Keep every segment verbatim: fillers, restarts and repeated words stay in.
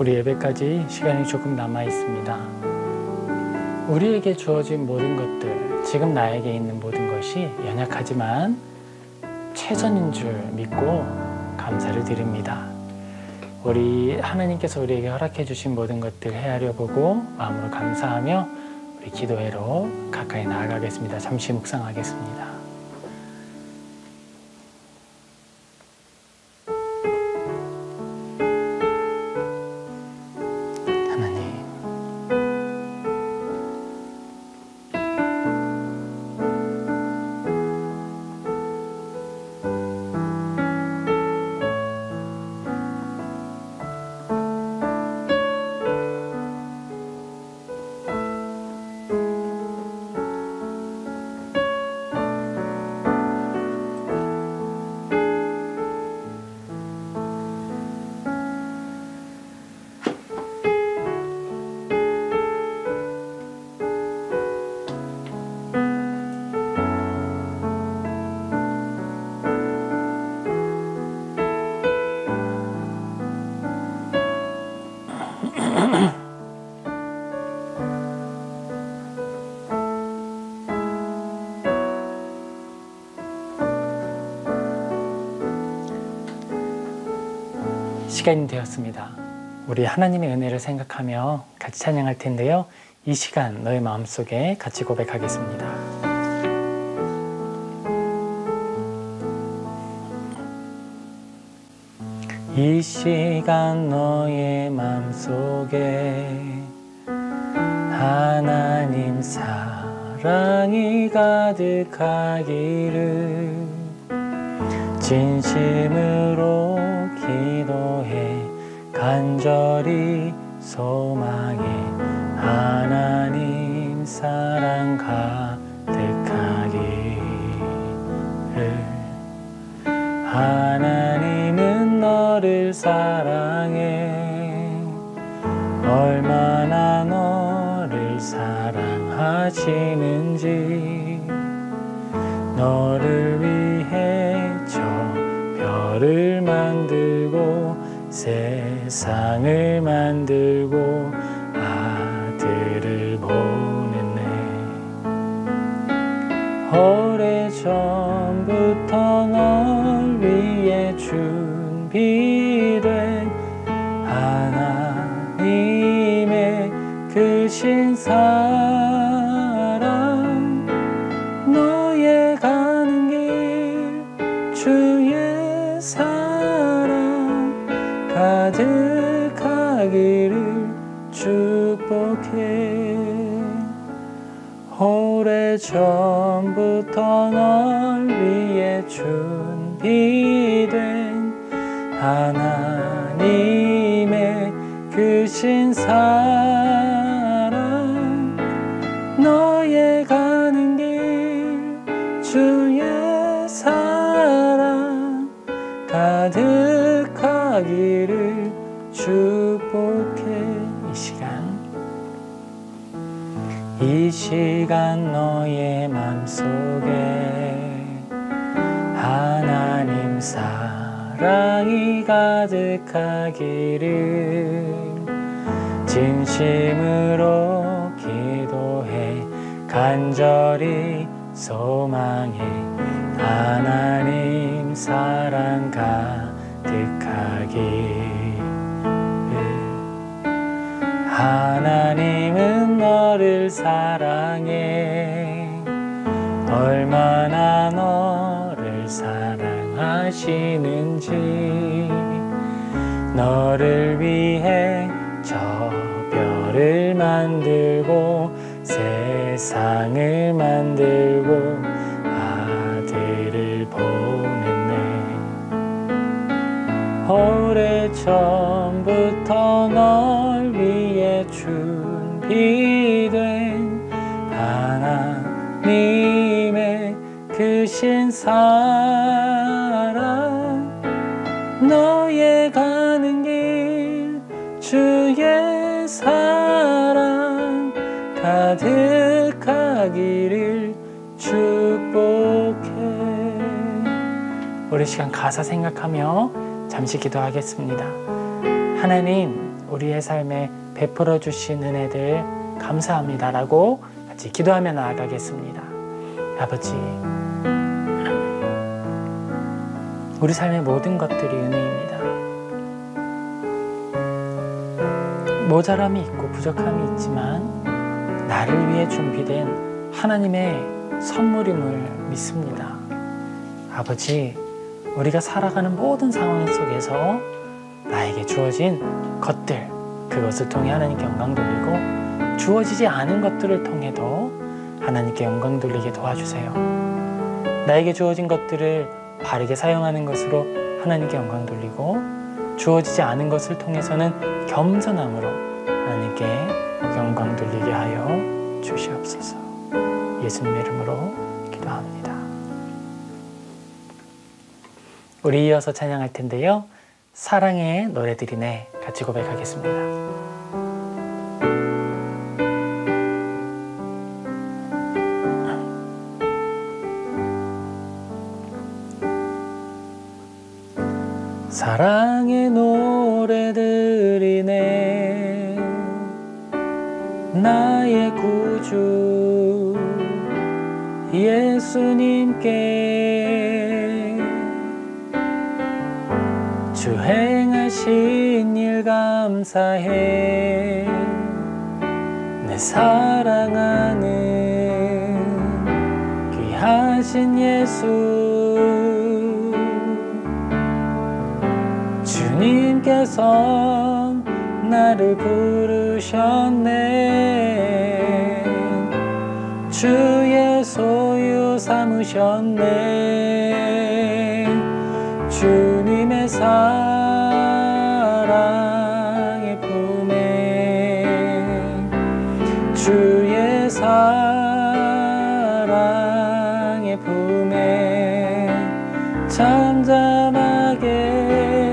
우리 예배까지 시간이 조금 남아 있습니다. 우리에게 주어진 모든 것들, 지금 나에게 있는 모든 것이 연약하지만 최선인 줄 믿고 감사를 드립니다. 우리 하나님께서 우리에게 허락해 주신 모든 것들 헤아려 보고 마음으로 감사하며 우리 기도회로 가까이 나아가겠습니다. 잠시 묵상하겠습니다. 시간이 되었습니다. 우리 하나님의 은혜를 생각하며 같이 찬양할 텐데요. 이 시간 너의 마음속에 같이 고백하겠습니다. 이 시간 너의 마음속에 하나님 사랑이 가득하기를 진심으로 기도해 간절히 소망해 하나님 사랑 가득하기를. 하나님은 너를 사랑해 얼마나 너를 사랑하시는지. 너를 위해 저 별을 만들고 세상을 만들고 아들을 보냈네. 오래전부터 널 위해 준비된 하나님의 크신 사랑. 너의 가는 길 주의 사랑 가득하기를 축복해. 오래전부터 널 위해 준비된 하나님의 크신 사랑. 너의 가는 길 주의 사랑 가득하기를 축복해. 이 시간 이 시간 너의 맘속에 하나님 사랑이 가득하기를 진심으로 기도해 간절히 소망해 하나님 사랑 가득하기를. 하나님은 너를 사랑해 얼마나 너를 사랑하시는지. 너를 위해 저 별을 만들고 세상을 만들고 아들을 보냈네. 오래전부터 널 위해 준비된 하나님의 크신 사랑. 너의 가는 길 주의 사랑 가득하기를 축복해. 우리 시간 가사 생각하며 잠시 기도하겠습니다. 하나님, 우리의 삶에 베풀어 주신 은혜들 감사합니다라고 같이 기도하며 나아가겠습니다. 아버지, 우리 삶의 모든 것들이 은혜입니다. 모자람이 있고 부족함이 있지만 나를 위해 준비된 하나님의 선물임을 믿습니다. 아버지, 우리가 살아가는 모든 상황 속에서 나에게 주어진 것들, 그것을 통해 하나님께 영광 돌리고 주어지지 않은 것들을 통해도 하나님께 영광 돌리게 도와주세요. 나에게 주어진 것들을 바르게 사용하는 것으로 하나님께 영광 돌리고 주어지지 않은 것을 통해서는 겸손함으로 하나님께 영광 돌리게 하여 주시옵소서. 예수님의 이름으로 기도합니다. 우리 이어서 찬양할 텐데요. 사랑의 노래들이네 같이 고백하겠습니다. 사랑의 노래들이네 나의 구주 예수님께 주 행하신 일 감사해 내 사랑하는 귀하신 예수 주님께서 나를 부르셨네 주의 소유 삼으셨네 주님의 사랑의 품에 주의 사랑의 품에 잠잠하게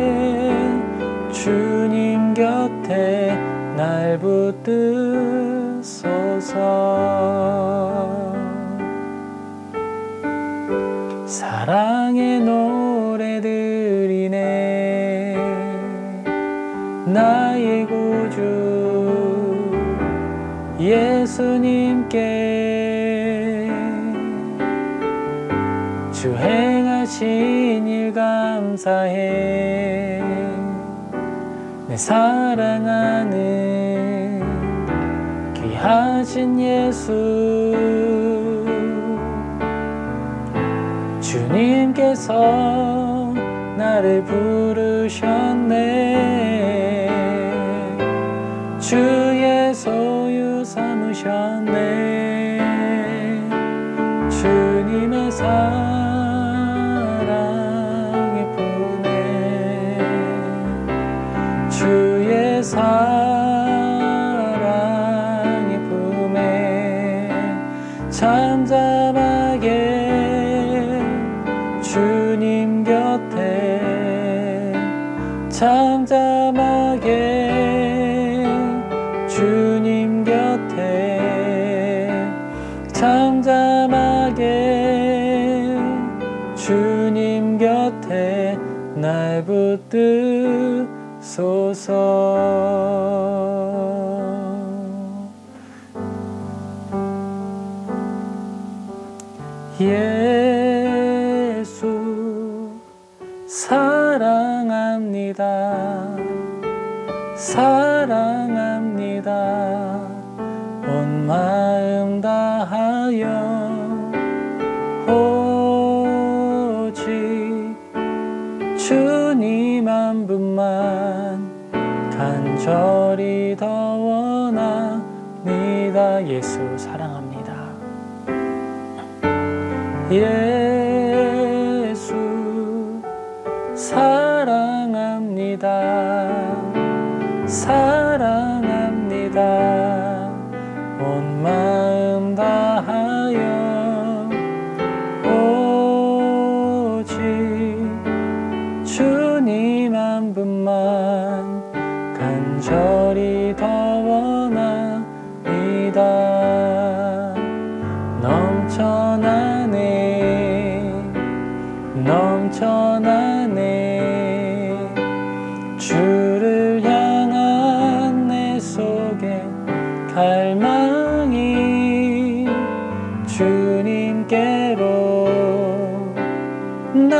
주님 곁에 날 붙드소서. 사랑의 노래들이네 나의 구주 예수님께 주 행하신 일 감사해 내 사랑하는 귀하신 예수 주님께서 나를 부르셨네 주의 소유 삼으셨네 주님의 사랑의 품에 주의 사랑의 품에 잠잠하게 주님 곁에 잠잠하게 주님 곁에 잠잠하게 주님 곁에 날 붙드소서. 예수 사랑합니다 사랑합니다 온 마음 다하여 오직 주님 한 분만 간절히 더 원합니다. 예수 사랑합니다. 예수 사랑합니다 사랑합니다 온 마음 다하여 오직 주님 한 분만 간절히 더 원합니다. 넘쳐나네 넘쳐나네 주를 향한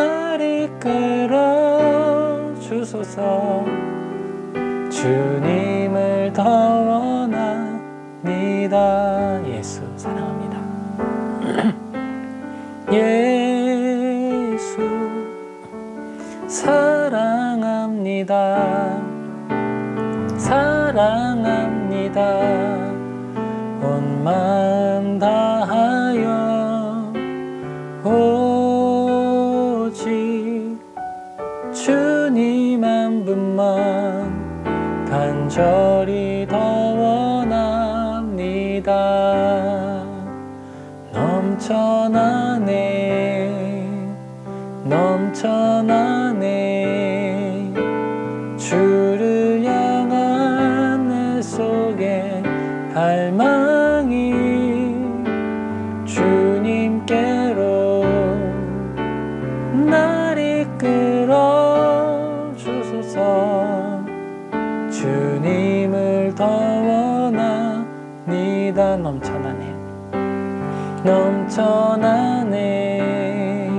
날 이끌어 주소서. 주님을 더 원합니다. 예수 사랑합니다. 예수 사랑합니다. 사랑합니다. 온 마음 다하여 오직 주님 한 분만 간절히 더 원합니다. 넘쳐나네 넘쳐나네 주를 향한 내 속에 갈망이 주님께로 날 이끌어 주소서. 주님을 더 원합니다. 넘쳐나네 넘쳐나네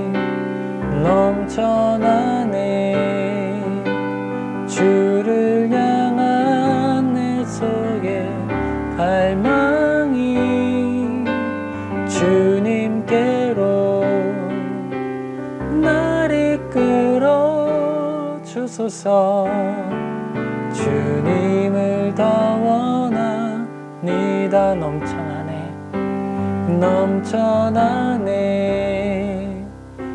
넘쳐나네 주를 향한 내 속에 갈망이 주님께로 날 이끌어 주소서. 주님을 더 원합니다. 넘쳐나네 넘쳐나네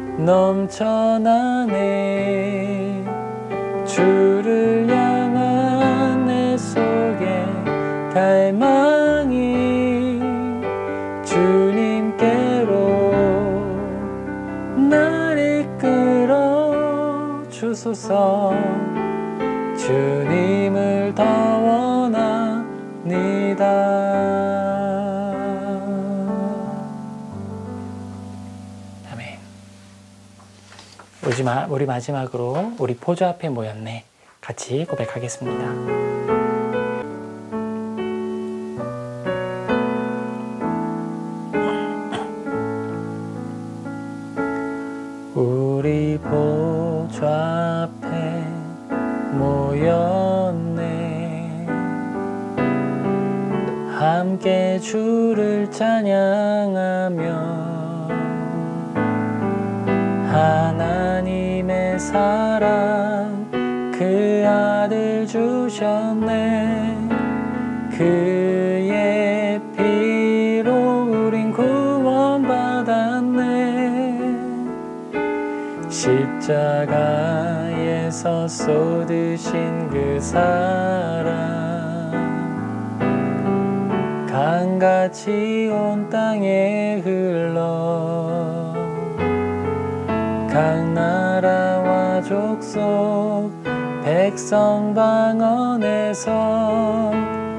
넘쳐나네 주를 향한 내 속에 갈망이 주님께로 날 이끌어 주소서. 주님을 더 원합니다. 우리 마지막으로 우리 보좌 앞에 모였네 같이 고백하겠습니다. 우리 보좌 앞에 모였네 함께 주를 찬양하며 하나님의 사랑 그 아들 주셨네. 그의 피로 우린 구원받았네. 십자가에서 쏟으신 그 사랑 강같이 온 땅에 흘러 각 나라와 족속 백성 방언에서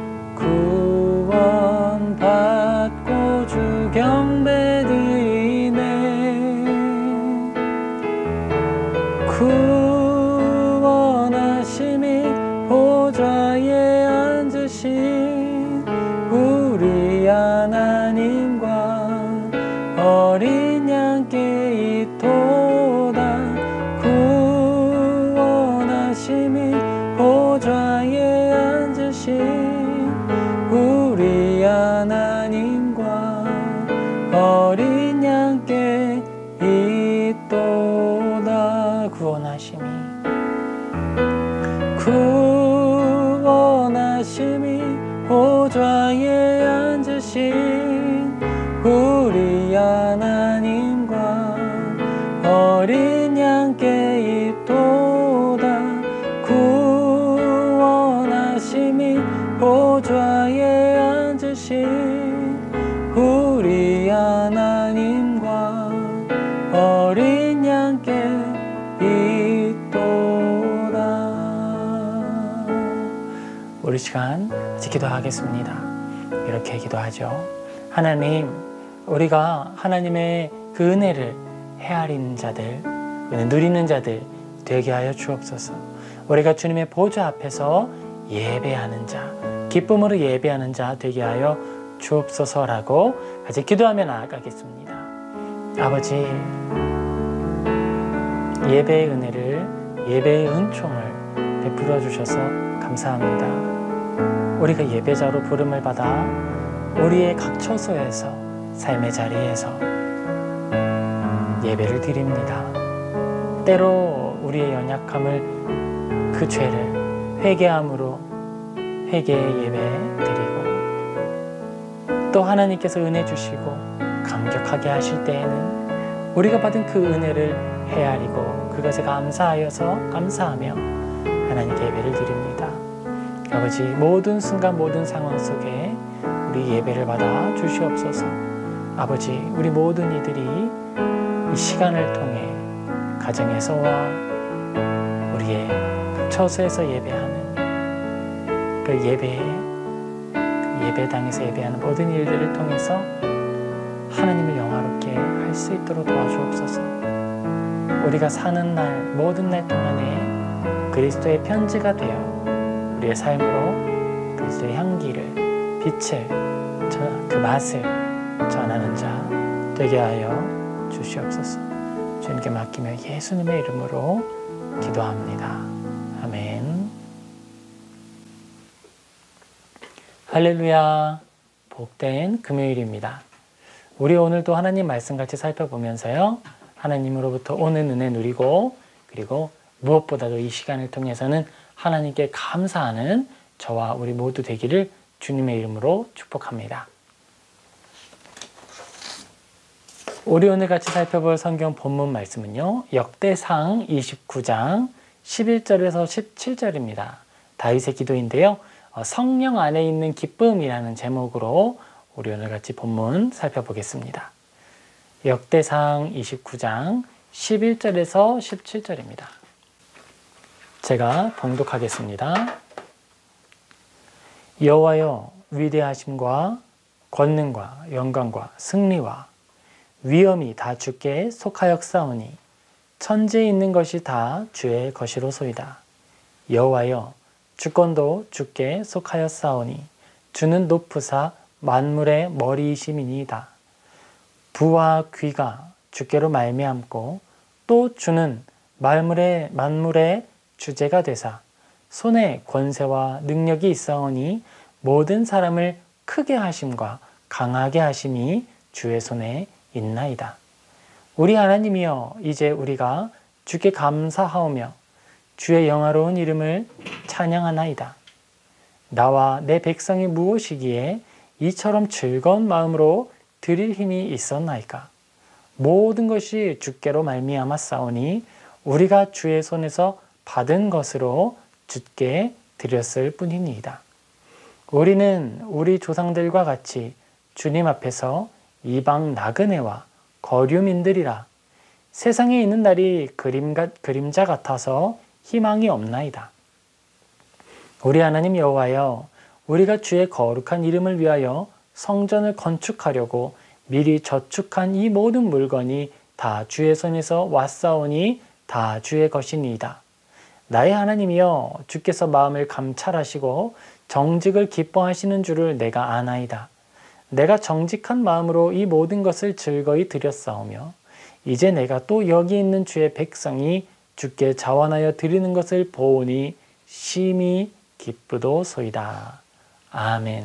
구원받고 주 경배 드리네. 구원하심이 보좌에 앉으신 우리 하나님과 어린 양께 있도다. 구원하심이 보좌에 앉으신 우리 하나님과 어린 양께 있도다. 구원하심이 구원하심이 보좌에 앉으신 우리 하나님과 어린 양께 있도다. 구원하심이 보좌에 앉으신 우리 하나님과 어린 양께 있도다. 우리 시간 같이 기도하겠습니다. 이렇게 기도하죠. 하나님, 우리가 하나님의 그 은혜를 헤아리는 자들, 누리는 자들 되게 하여 주옵소서. 우리가 주님의 보좌 앞에서 예배하는 자, 기쁨으로 예배하는 자 되게 하여 주옵소서라고 같이 기도하며 나아가겠습니다. 아버지, 예배의 은혜를, 예배의 은총을 베풀어 주셔서 감사합니다. 우리가 예배자로 부름을 받아 우리의 각 처소에서, 삶의 자리에서 예배를 드립니다. 때로 우리의 연약함을, 그 죄를 회개함으로 회개의 예배 드리고, 또 하나님께서 은혜 주시고 감격하게 하실 때에는 우리가 받은 그 은혜를 헤아리고 그것에 감사하여서 감사하며 하나님께 예배를 드립니다. 아버지, 모든 순간 모든 상황 속에 우리 예배를 받아 주시옵소서. 아버지, 우리 모든 이들이 이 시간을 통해 가정에서와 우리의 처소에서 예배하는 그 예배에, 그 예배당에서 예배하는 모든 일들을 통해서 하나님을 영화롭게 할 수 있도록 도와주옵소서. 우리가 사는 날, 모든 날 동안에 그리스도의 편지가 되어 우리의 삶으로 그리스도의 향기를, 빛을, 그 맛을 전하는 자 되게 하여 주시옵소서. 주님께 맡기며 예수님의 이름으로 기도합니다. 아멘. 할렐루야. 복된 금요일입니다. 우리 오늘도 하나님 말씀 같이 살펴보면서요, 하나님으로부터 오는 은혜 누리고, 그리고 무엇보다도 이 시간을 통해서는 하나님께 감사하는 저와 우리 모두 되기를 주님의 이름으로 축복합니다. 우리 오늘 같이 살펴볼 성경 본문 말씀은요, 역대상 이십구 장 십일 절에서 십칠 절입니다. 다윗의 기도인데요, 성령 안에 있는 기쁨이라는 제목으로 우리 오늘 같이 본문 살펴보겠습니다. 역대상 이십구 장 십일 절에서 십칠 절입니다. 제가 봉독하겠습니다. 여호와여, 위대하심과 권능과 영광과 승리와 위엄이 다 주께 속하였사오니 천지에 있는 것이 다 주의 것이로소이다. 여호와여, 주권도 주께 속하였사오니 주는 높으사 만물의 머리이심이니이다. 부와 귀가 주께로 말미암고 또 주는 만물의, 만물의 주제가 되사 손에 권세와 능력이 있사오니 모든 사람을 크게 하심과 강하게 하심이 주의 손에 있나이다. 우리 하나님이여, 이제 우리가 주께 감사하오며 주의 영화로운 이름을 찬양하나이다. 나와 내 백성이 무엇이기에 이처럼 즐거운 마음으로 드릴 힘이 있었나이까. 모든 것이 주께로 말미암았사오니 우리가 주의 손에서 받은 것으로 주께 드렸을 뿐이니이다. 우리는 우리 조상들과 같이 주님 앞에서 이방 나그네와 거류민들이라. 세상에 있는 날이 그림가, 그림자 같아서 희망이 없나이다. 우리 하나님 여호와여, 우리가 주의 거룩한 이름을 위하여 성전을 건축하려고 미리 저축한 이 모든 물건이 다 주의 손에서 왔사오니 다 주의 것이니이다. 나의 하나님이여, 주께서 마음을 감찰하시고 정직을 기뻐하시는 줄을 내가 아나이다. 내가 정직한 마음으로 이 모든 것을 즐거이 드렸사오며 이제 내가 또 여기 있는 주의 백성이 주께 자원하여 드리는 것을 보오니 심히 기쁘도소이다. 아멘.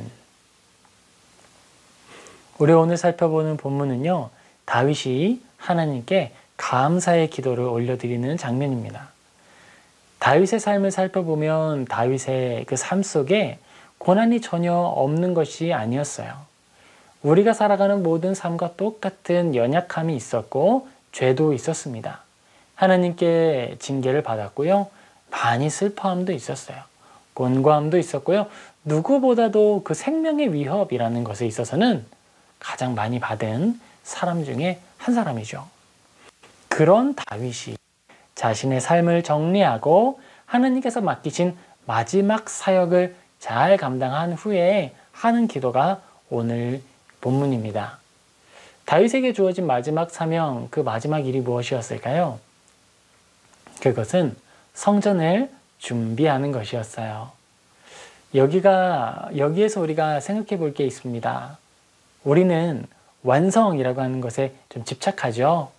우리 오늘 살펴보는 본문은요, 다윗이 하나님께 감사의 기도를 올려드리는 장면입니다. 다윗의 삶을 살펴보면 다윗의 그 삶 속에 고난이 전혀 없는 것이 아니었어요. 우리가 살아가는 모든 삶과 똑같은 연약함이 있었고 죄도 있었습니다. 하나님께 징계를 받았고요, 많이 슬퍼함도 있었어요. 곤고함도 있었고요, 누구보다도 그 생명의 위협이라는 것에 있어서는 가장 많이 받은 사람 중에 한 사람이죠. 그런 다윗이 자신의 삶을 정리하고 하나님께서 맡기신 마지막 사역을 잘 감당한 후에 하는 기도가 오늘 본문입니다. 다윗에게 주어진 마지막 사명, 그 마지막 일이 무엇이었을까요? 그것은 성전을 준비하는 것이었어요. 여기가, 여기에서 우리가 생각해 볼 게 있습니다. 우리는 완성이라고 하는 것에 좀 집착하죠.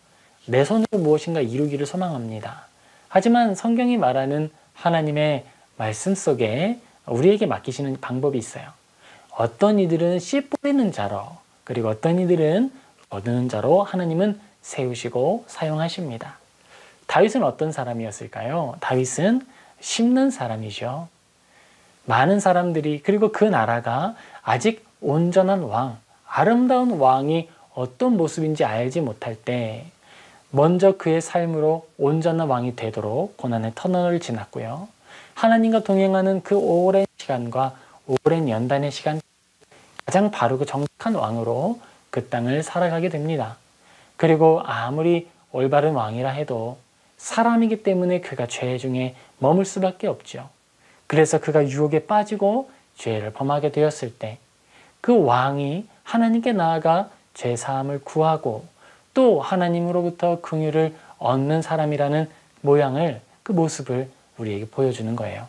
내 손으로 무엇인가 이루기를 소망합니다. 하지만 성경이 말하는 하나님의 말씀 속에 우리에게 맡기시는 방법이 있어요. 어떤 이들은 씨 뿌리는 자로, 그리고 어떤 이들은 거두는 자로 하나님은 세우시고 사용하십니다. 다윗은 어떤 사람이었을까요? 다윗은 심는 사람이죠. 많은 사람들이, 그리고 그 나라가 아직 온전한 왕, 아름다운 왕이 어떤 모습인지 알지 못할 때 먼저 그의 삶으로 온전한 왕이 되도록 고난의 터널을 지났고요. 하나님과 동행하는 그 오랜 시간과 오랜 연단의 시간, 가장 바르고 정직한 왕으로 그 땅을 살아가게 됩니다. 그리고 아무리 올바른 왕이라 해도 사람이기 때문에 그가 죄 중에 머물 수밖에 없죠. 그래서 그가 유혹에 빠지고 죄를 범하게 되었을 때 그 왕이 하나님께 나아가 죄 사함을 구하고 또 하나님으로부터 긍휼을 얻는 사람이라는 모양을, 그 모습을 우리에게 보여주는 거예요.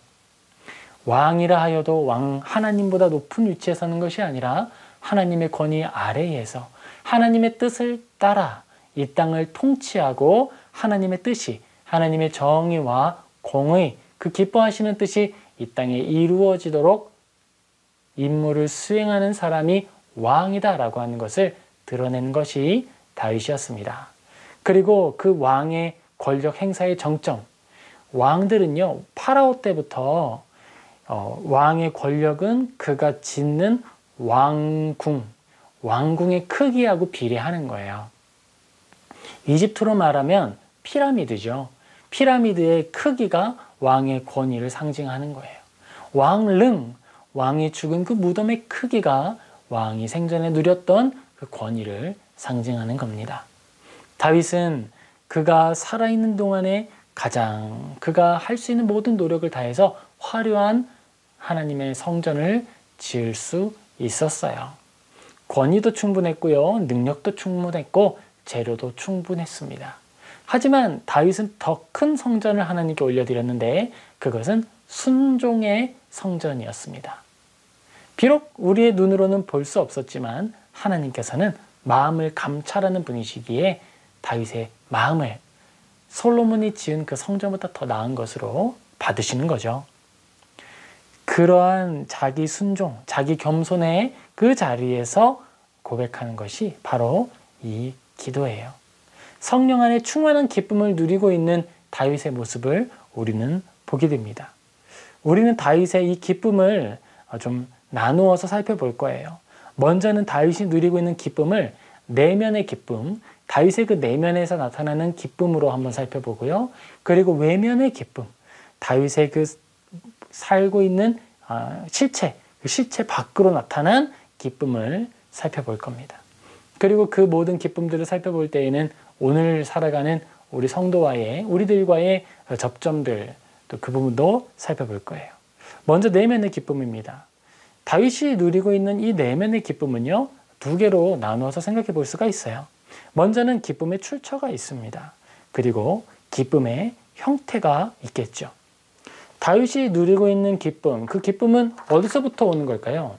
왕이라 하여도 왕 하나님보다 높은 위치에 서는 것이 아니라 하나님의 권위 아래에서 하나님의 뜻을 따라 이 땅을 통치하고 하나님의 뜻이, 하나님의 정의와 공의, 그 기뻐하시는 뜻이 이 땅에 이루어지도록 임무를 수행하는 사람이 왕이다라고 하는 것을 드러낸 것이 다윗이었습니다. 그리고 그 왕의 권력 행사의 정점, 왕들은요 파라오 때부터 어, 왕의 권력은 그가 짓는 왕궁, 왕궁의 크기하고 비례하는 거예요. 이집트로 말하면 피라미드죠. 피라미드의 크기가 왕의 권위를 상징하는 거예요. 왕릉, 왕이 죽은 그 무덤의 크기가 왕이 생전에 누렸던 그 권위를 상징하는 겁니다. 다윗은 그가 살아있는 동안에 가장 그가 할 수 있는 모든 노력을 다해서 화려한 하나님의 성전을 지을 수 있었어요. 권위도 충분했고요, 능력도 충분했고 재료도 충분했습니다. 하지만 다윗은 더 큰 성전을 하나님께 올려드렸는데 그것은 순종의 성전이었습니다. 비록 우리의 눈으로는 볼 수 없었지만 하나님께서는 마음을 감찰하는 분이시기에 다윗의 마음을 솔로몬이 지은 그 성전보다 더 나은 것으로 받으시는 거죠. 그러한 자기 순종, 자기 겸손의 그 자리에서 고백하는 것이 바로 이 기도예요. 성령 안에 충만한 기쁨을 누리고 있는 다윗의 모습을 우리는 보게 됩니다. 우리는 다윗의 이 기쁨을 좀 나누어서 살펴볼 거예요. 먼저는 다윗이 누리고 있는 기쁨을 내면의 기쁨, 다윗의 그 내면에서 나타나는 기쁨으로 한번 살펴보고요. 그리고 외면의 기쁨, 다윗의 그 살고 있는 실체, 그 실체 밖으로 나타난 기쁨을 살펴볼 겁니다. 그리고 그 모든 기쁨들을 살펴볼 때에는 오늘 살아가는 우리 성도와의, 우리들과의 접점들, 또 그 부분도 살펴볼 거예요. 먼저 내면의 기쁨입니다. 다윗이 누리고 있는 이 내면의 기쁨은요, 두 개로 나누어서 생각해 볼 수가 있어요. 먼저는 기쁨의 출처가 있습니다. 그리고 기쁨의 형태가 있겠죠. 다윗이 누리고 있는 기쁨, 그 기쁨은 어디서부터 오는 걸까요?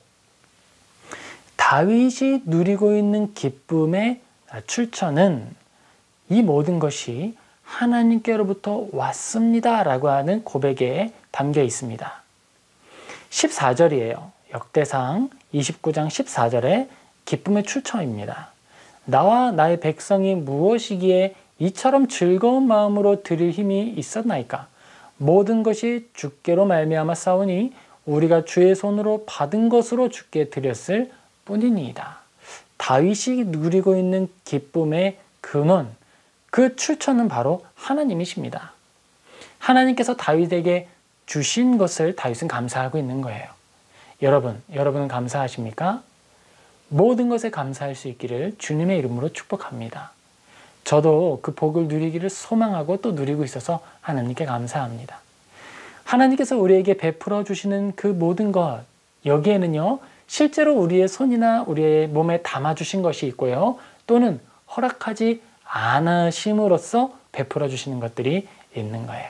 다윗이 누리고 있는 기쁨의 출처는 이 모든 것이 하나님께로부터 왔습니다 라고 하는 고백에 담겨 있습니다. 십사 절이에요. 역대상 이십구 장 십사 절에 기쁨의 출처입니다. 나와 나의 백성이 무엇이기에 이처럼 즐거운 마음으로 드릴 힘이 있었나이까? 모든 것이 주께로 말미암아 싸우니 우리가 주의 손으로 받은 것으로 주께 드렸을 뿐이니이다. 다윗이 누리고 있는 기쁨의 근원, 그 출처는 바로 하나님이십니다. 하나님께서 다윗에게 주신 것을 다윗은 감사하고 있는 거예요. 여러분, 여러분은 감사하십니까? 모든 것에 감사할 수 있기를 주님의 이름으로 축복합니다. 저도 그 복을 누리기를 소망하고 또 누리고 있어서 하나님께 감사합니다. 하나님께서 우리에게 베풀어 주시는 그 모든 것, 여기에는요, 실제로 우리의 손이나 우리의 몸에 담아주신 것이 있고요, 또는 허락하지 않으심으로써 베풀어 주시는 것들이 있는 거예요.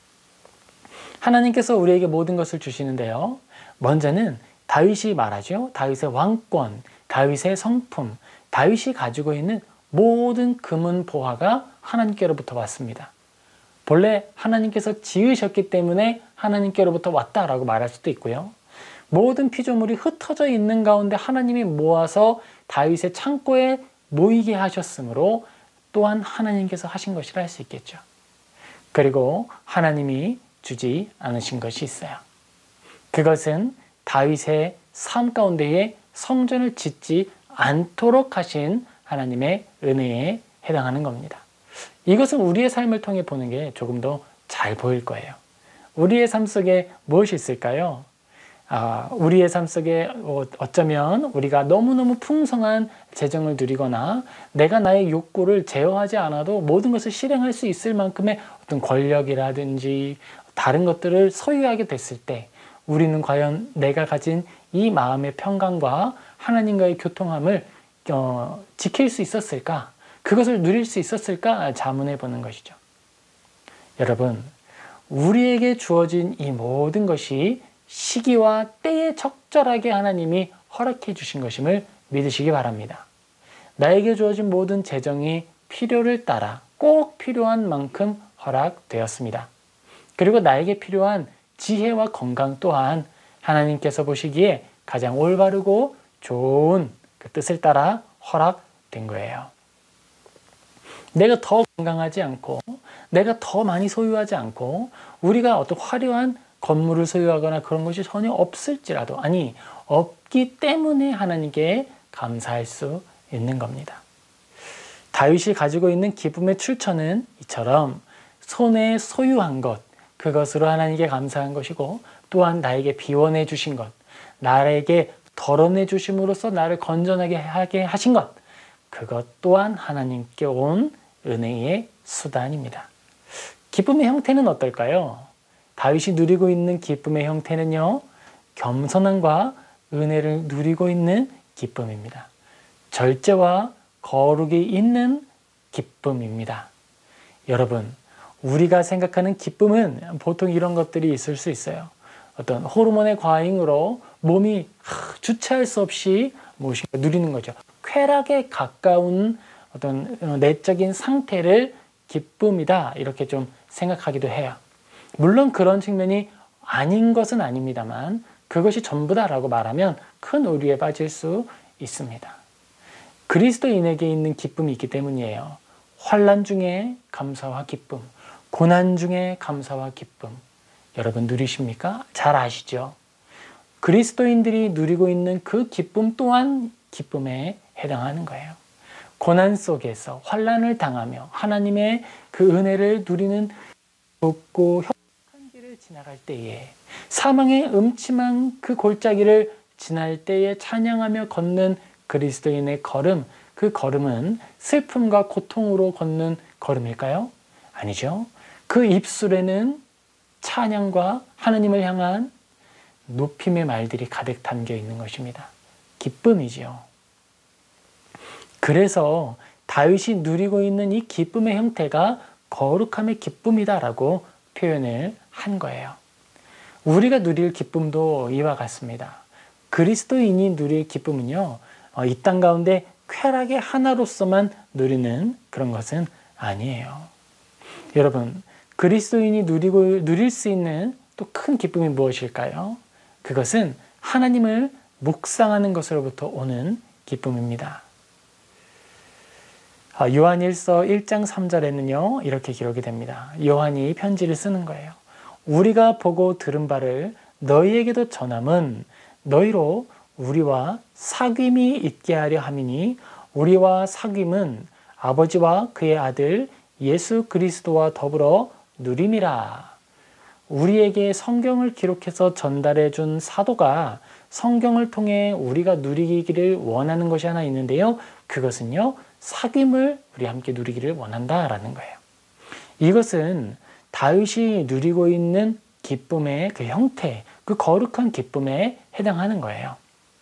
하나님께서 우리에게 모든 것을 주시는데요, 먼저는 다윗이 말하죠. 다윗의 왕권, 다윗의 성품, 다윗이 가지고 있는 모든 금은 보화가 하나님께로부터 왔습니다. 본래 하나님께서 지으셨기 때문에 하나님께로부터 왔다라고 말할 수도 있고요. 모든 피조물이 흩어져 있는 가운데 하나님이 모아서 다윗의 창고에 모이게 하셨으므로 또한 하나님께서 하신 것이라 할 수 있겠죠. 그리고 하나님이 주지 않으신 것이 있어요. 그것은 다윗의 삶 가운데에 성전을 짓지 않도록 하신 하나님의 은혜에 해당하는 겁니다. 이것은 우리의 삶을 통해 보는 게 조금 더 잘 보일 거예요. 우리의 삶 속에 무엇이 있을까요? 아, 우리의 삶 속에 어쩌면 우리가 너무너무 풍성한 재정을 누리거나 내가 나의 욕구를 제어하지 않아도 모든 것을 실행할 수 있을 만큼의 어떤 권력이라든지 다른 것들을 소유하게 됐을 때 우리는 과연 내가 가진 이 마음의 평강과 하나님과의 교통함을 어, 지킬 수 있었을까? 그것을 누릴 수 있었을까? 자문해 보는 것이죠. 여러분, 우리에게 주어진 이 모든 것이 시기와 때에 적절하게 하나님이 허락해 주신 것임을 믿으시기 바랍니다. 나에게 주어진 모든 재정이 필요를 따라 꼭 필요한 만큼 허락되었습니다. 그리고 나에게 필요한 지혜와 건강 또한 하나님께서 보시기에 가장 올바르고 좋은 그 뜻을 따라 허락된 거예요. 내가 더 건강하지 않고 내가 더 많이 소유하지 않고 우리가 어떤 화려한 건물을 소유하거나 그런 것이 전혀 없을지라도 아니 없기 때문에 하나님께 감사할 수 있는 겁니다. 다윗이 가지고 있는 기쁨의 출처는 이처럼 손에 소유한 것 그것으로 하나님께 감사한 것이고 또한 나에게 비워내 주신 것 나에게 덜어내 주심으로써 나를 건전하게 하게 하신 것 그것 또한 하나님께 온 은혜의 수단입니다. 기쁨의 형태는 어떨까요? 다윗이 누리고 있는 기쁨의 형태는요. 겸손함과 은혜를 누리고 있는 기쁨입니다. 절제와 거룩이 있는 기쁨입니다. 여러분, 우리가 생각하는 기쁨은 보통 이런 것들이 있을 수 있어요. 어떤 호르몬의 과잉으로 몸이 주체할 수 없이 무엇인가 누리는 거죠. 쾌락에 가까운 어떤 내적인 상태를 기쁨이다 이렇게 좀 생각하기도 해요. 물론 그런 측면이 아닌 것은 아닙니다만 그것이 전부다라고 말하면 큰 오류에 빠질 수 있습니다. 그리스도인에게 있는 기쁨이 있기 때문이에요. 환난 중에 감사와 기쁨, 고난 중에 감사와 기쁨. 여러분 누리십니까? 잘 아시죠? 그리스도인들이 누리고 있는 그 기쁨 또한 기쁨에 해당하는 거예요. 고난 속에서 환난을 당하며 하나님의 그 은혜를 누리는 좁고 험한 길을 지나갈 때에 사망의 음침한 그 골짜기를 지날 때에 찬양하며 걷는 그리스도인의 걸음, 그 걸음은 슬픔과 고통으로 걷는 걸음일까요? 아니죠. 그 입술에는 찬양과 하나님을 향한 높임의 말들이 가득 담겨 있는 것입니다. 기쁨이지요. 그래서 다윗이 누리고 있는 이 기쁨의 형태가 거룩함의 기쁨이다라고 표현을 한 거예요. 우리가 누릴 기쁨도 이와 같습니다. 그리스도인이 누릴 기쁨은요, 이 땅 가운데 쾌락의 하나로서만 누리는 그런 것은 아니에요. 여러분, 그리스도인이 누리고 누릴 수 있는 또 큰 기쁨이 무엇일까요? 그것은 하나님을 묵상하는 것으로부터 오는 기쁨입니다. 요한일서 일 장 삼 절에는요 이렇게 기록이 됩니다. 요한이 편지를 쓰는 거예요. 우리가 보고 들은 바를 너희에게도 전함은 너희로 우리와 사귐이 있게 하려 함이니 우리와 사귐은 아버지와 그의 아들 예수 그리스도와 더불어 누림이라. 우리에게 성경을 기록해서 전달해 준 사도가 성경을 통해 우리가 누리기를 원하는 것이 하나 있는데요. 그것은요. 사귐을 우리 함께 누리기를 원한다라는 거예요. 이것은 다윗이 누리고 있는 기쁨의 그 형태, 그 거룩한 기쁨에 해당하는 거예요.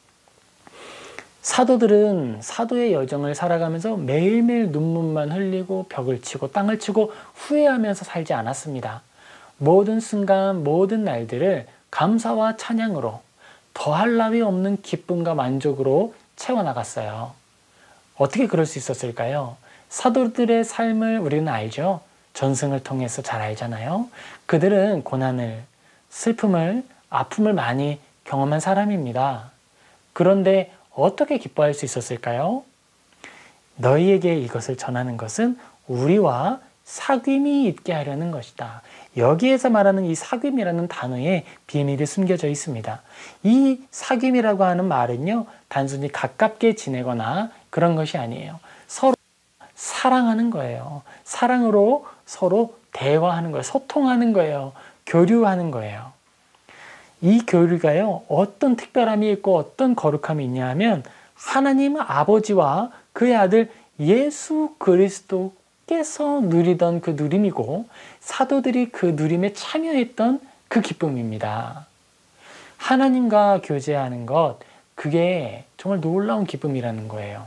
사도들은 사도의 여정을 살아가면서 매일매일 눈물만 흘리고 벽을 치고 땅을 치고 후회하면서 살지 않았습니다. 모든 순간, 모든 날들을 감사와 찬양으로 더할 나위 없는 기쁨과 만족으로 채워나갔어요. 어떻게 그럴 수 있었을까요? 사도들의 삶을 우리는 알죠. 전승을 통해서 잘 알잖아요. 그들은 고난을, 슬픔을, 아픔을 많이 경험한 사람입니다. 그런데 어떻게 기뻐할 수 있었을까요? 너희에게 이것을 전하는 것은 우리와 사귐이 있게 하려는 것이다. 여기에서 말하는 이 사귐이라는 단어에 비밀이 숨겨져 있습니다. 이 사귐이라고 하는 말은요, 단순히 가깝게 지내거나 그런 것이 아니에요. 서로 사랑하는 거예요. 사랑으로 서로 대화하는 거예요. 소통하는 거예요. 교류하는 거예요. 이 교류가요, 어떤 특별함이 있고 어떤 거룩함이 있냐 하면 하나님 아버지와 그의 아들 예수 그리스도께서 누리던 그 누림이고 사도들이 그 누림에 참여했던 그 기쁨입니다. 하나님과 교제하는 것, 그게 정말 놀라운 기쁨이라는 거예요.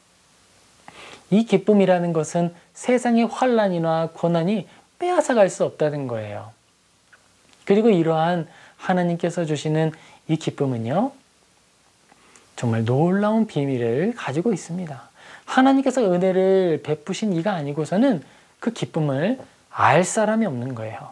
이 기쁨이라는 것은 세상의 환난이나 고난이 빼앗아갈 수 없다는 거예요. 그리고 이러한 하나님께서 주시는 이 기쁨은요, 정말 놀라운 비밀을 가지고 있습니다. 하나님께서 은혜를 베푸신 이가 아니고서는 그 기쁨을 알 사람이 없는 거예요.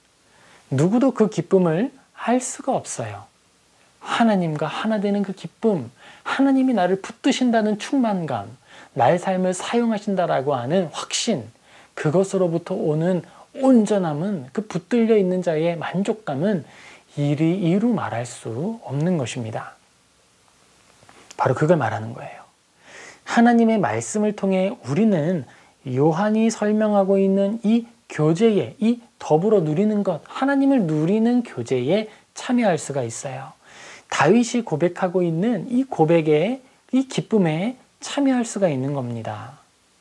누구도 그 기쁨을 알 수가 없어요. 하나님과 하나 되는 그 기쁨, 하나님이 나를 붙드신다는 충만감, 나의 삶을 사용하신다라고 하는 확신, 그것으로부터 오는 온전함은, 그 붙들려 있는 자의 만족감은 이리 이루 말할 수 없는 것입니다. 바로 그걸 말하는 거예요. 하나님의 말씀을 통해 우리는 요한이 설명하고 있는 이 교제에, 이 더불어 누리는 것, 하나님을 누리는 교제에 참여할 수가 있어요. 다윗이 고백하고 있는 이 고백에, 이 기쁨에 참여할 수가 있는 겁니다.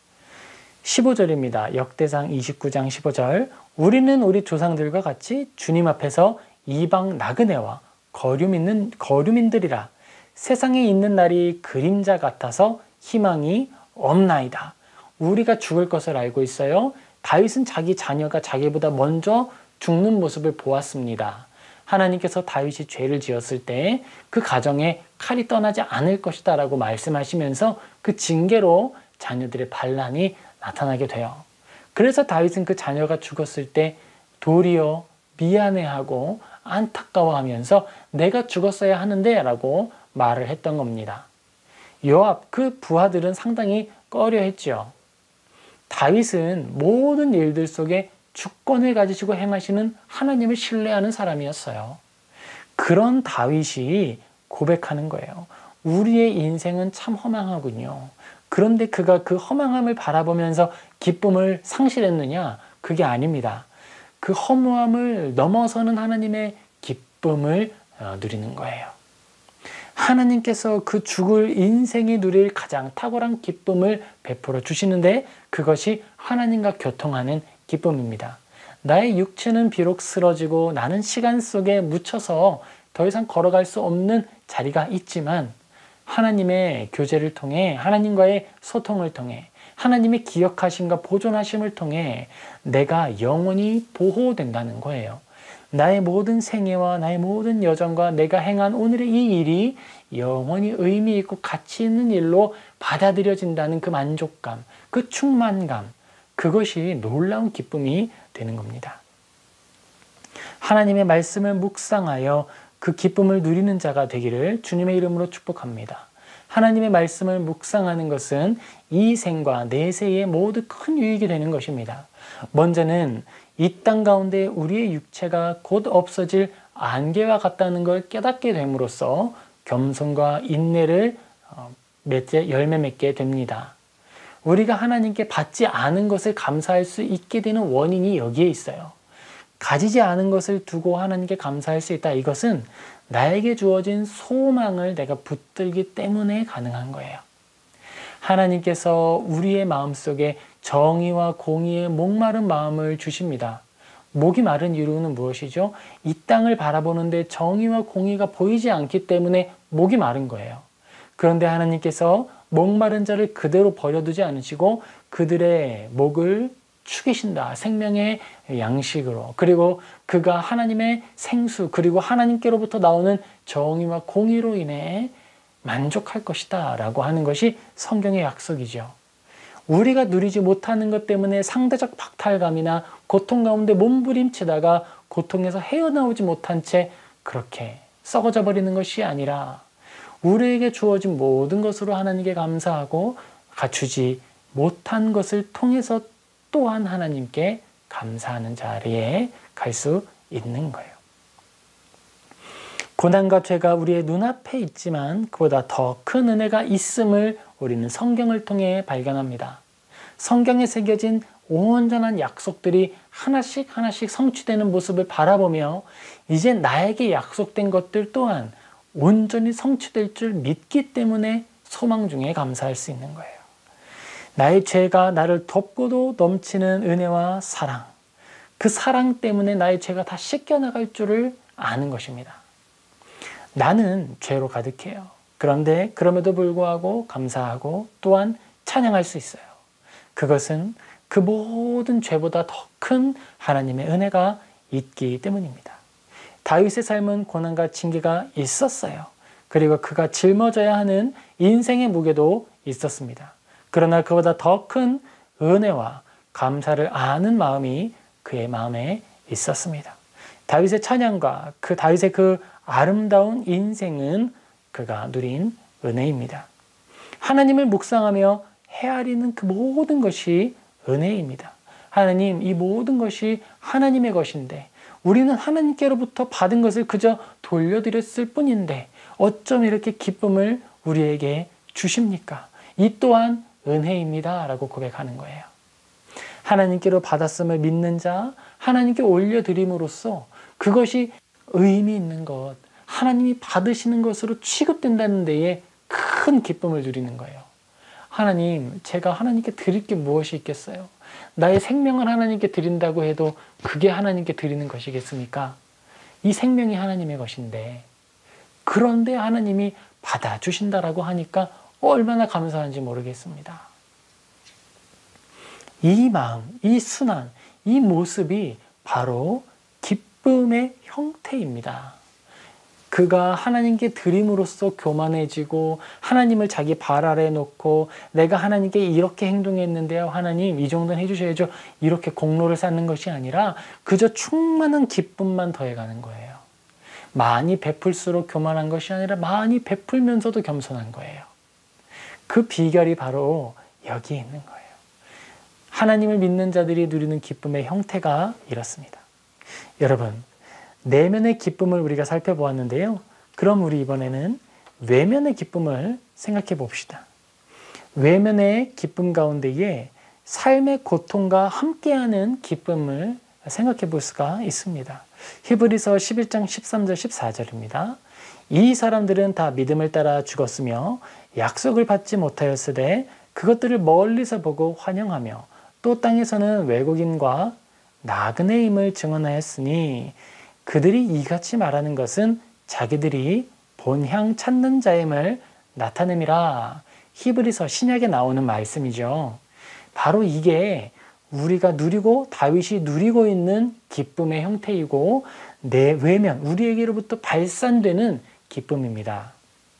십오 절입니다. 역대상 이십구 장 십오 절. 우리는 우리 조상들과 같이 주님 앞에서 이방 나그네와 거류 있는 거류민들이라. 세상에 있는 날이 그림자 같아서 희망이 없나이다. 우리가 죽을 것을 알고 있어요. 다윗은 자기 자녀가 자기보다 먼저 죽는 모습을 보았습니다. 하나님께서 다윗이 죄를 지었을 때 그 가정에 칼이 떠나지 않을 것이다 라고 말씀하시면서 그 징계로 자녀들의 반란이 나타나게 돼요. 그래서 다윗은 그 자녀가 죽었을 때 도리어 미안해하고 안타까워하면서 내가 죽었어야 하는데 라고 말을 했던 겁니다. 요압, 그 부하들은 상당히 꺼려했죠. 다윗은 모든 일들 속에 주권을 가지시고 행하시는 하나님을 신뢰하는 사람이었어요. 그런 다윗이 고백하는 거예요. 우리의 인생은 참 허망하군요. 그런데 그가 그 허망함을 바라보면서 기쁨을 상실했느냐? 그게 아닙니다. 그 허무함을 넘어서는 하나님의 기쁨을 누리는 거예요. 하나님께서 그 죽을 인생이 누릴 가장 탁월한 기쁨을 베풀어 주시는데 그것이 하나님과 교통하는 기쁨입니다. 나의 육체는 비록 쓰러지고 나는 시간 속에 묻혀서 더 이상 걸어갈 수 없는 자리가 있지만 하나님의 교제를 통해, 하나님과의 소통을 통해, 하나님의 기억하심과 보존하심을 통해 내가 영원히 보호된다는 거예요. 나의 모든 생애와 나의 모든 여정과 내가 행한 오늘의 이 일이 영원히 의미 있고 가치 있는 일로 받아들여진다는 그 만족감, 그 충만감, 그것이 놀라운 기쁨이 되는 겁니다. 하나님의 말씀을 묵상하여 그 기쁨을 누리는 자가 되기를 주님의 이름으로 축복합니다. 하나님의 말씀을 묵상하는 것은 이 생과 내세에 모두 큰 유익이 되는 것입니다. 먼저는 이 땅 가운데 우리의 육체가 곧 없어질 안개와 같다는 걸 깨닫게 됨으로써 겸손과 인내를 맺게, 열매 맺게 됩니다. 우리가 하나님께 받지 않은 것을 감사할 수 있게 되는 원인이 여기에 있어요. 가지지 않은 것을 두고 하나님께 감사할 수 있다. 이것은 나에게 주어진 소망을 내가 붙들기 때문에 가능한 거예요. 하나님께서 우리의 마음속에 정의와 공의의 목마른 마음을 주십니다. 목이 마른 이유는 무엇이죠? 이 땅을 바라보는데 정의와 공의가 보이지 않기 때문에 목이 마른 거예요. 그런데 하나님께서 목마른 자를 그대로 버려두지 않으시고 그들의 목을 축이신다. 생명의 양식으로. 그리고 그가 하나님의 생수, 그리고 하나님께로부터 나오는 정의와 공의로 인해 만족할 것이다 라고 하는 것이 성경의 약속이죠. 우리가 누리지 못하는 것 때문에 상대적 박탈감이나 고통 가운데 몸부림치다가 고통에서 헤어나오지 못한 채 그렇게 썩어져 버리는 것이 아니라 우리에게 주어진 모든 것으로 하나님께 감사하고 갖추지 못한 것을 통해서 또한 하나님께 감사하는 자리에 갈 수 있는 거예요. 고난과 죄가 우리의 눈앞에 있지만 그보다 더 큰 은혜가 있음을 우리는 성경을 통해 발견합니다. 성경에 새겨진 온전한 약속들이 하나씩 하나씩 성취되는 모습을 바라보며 이제 나에게 약속된 것들 또한 온전히 성취될 줄 믿기 때문에 소망 중에 감사할 수 있는 거예요. 나의 죄가 나를 덮고도 넘치는 은혜와 사랑, 그 사랑 때문에 나의 죄가 다 씻겨나갈 줄을 아는 것입니다. 나는 죄로 가득해요. 그런데 그럼에도 불구하고 감사하고 또한 찬양할 수 있어요. 그것은 그 모든 죄보다 더 큰 하나님의 은혜가 있기 때문입니다. 다윗의 삶은 고난과 징계가 있었어요. 그리고 그가 짊어져야 하는 인생의 무게도 있었습니다. 그러나 그보다 더 큰 은혜와 감사를 아는 마음이 그의 마음에 있었습니다. 다윗의 찬양과 그 다윗의 그 아름다운 인생은 그가 누린 은혜입니다. 하나님을 묵상하며 헤아리는 그 모든 것이 은혜입니다. 하나님, 이 모든 것이 하나님의 것인데 우리는 하나님께로부터 받은 것을 그저 돌려드렸을 뿐인데 어쩜 이렇게 기쁨을 우리에게 주십니까? 이 또한 은혜입니다 라고 고백하는 거예요. 하나님께로 받았음을 믿는 자, 하나님께 올려드림으로써 그것이 의미 있는 것, 하나님이 받으시는 것으로 취급된다는 데에 큰 기쁨을 누리는 거예요. 하나님, 제가 하나님께 드릴 게 무엇이 있겠어요? 나의 생명을 하나님께 드린다고 해도 그게 하나님께 드리는 것이겠습니까? 이 생명이 하나님의 것인데 그런데 하나님이 받아주신다라고 하니까 얼마나 감사한지 모르겠습니다. 이 마음, 이 순환, 이 모습이 바로 기쁨의 형태입니다. 그가 하나님께 드림으로써 교만해지고 하나님을 자기 발 아래 놓고 내가 하나님께 이렇게 행동했는데요. 하나님 이 정도는 해주셔야죠. 이렇게 공로를 쌓는 것이 아니라 그저 충만한 기쁨만 더해가는 거예요. 많이 베풀수록 교만한 것이 아니라 많이 베풀면서도 겸손한 거예요. 그 비결이 바로 여기에 있는 거예요. 하나님을 믿는 자들이 누리는 기쁨의 형태가 이렇습니다. 여러분, 내면의 기쁨을 우리가 살펴보았는데요. 그럼 우리 이번에는 외면의 기쁨을 생각해 봅시다. 외면의 기쁨 가운데에 삶의 고통과 함께하는 기쁨을 생각해 볼 수가 있습니다. 히브리서 십일 장 십삼 절 십사 절입니다. 이 사람들은 다 믿음을 따라 죽었으며 약속을 받지 못하였으되 그것들을 멀리서 보고 환영하며 또 땅에서는 외국인과 나그네임을 증언하였으니 그들이 이같이 말하는 것은 자기들이 본향 찾는 자임을 나타냄이라. 히브리서 신약에 나오는 말씀이죠. 바로 이게 우리가 누리고 다윗이 누리고 있는 기쁨의 형태이고 내 외면, 우리에게로부터 발산되는 기쁨입니다.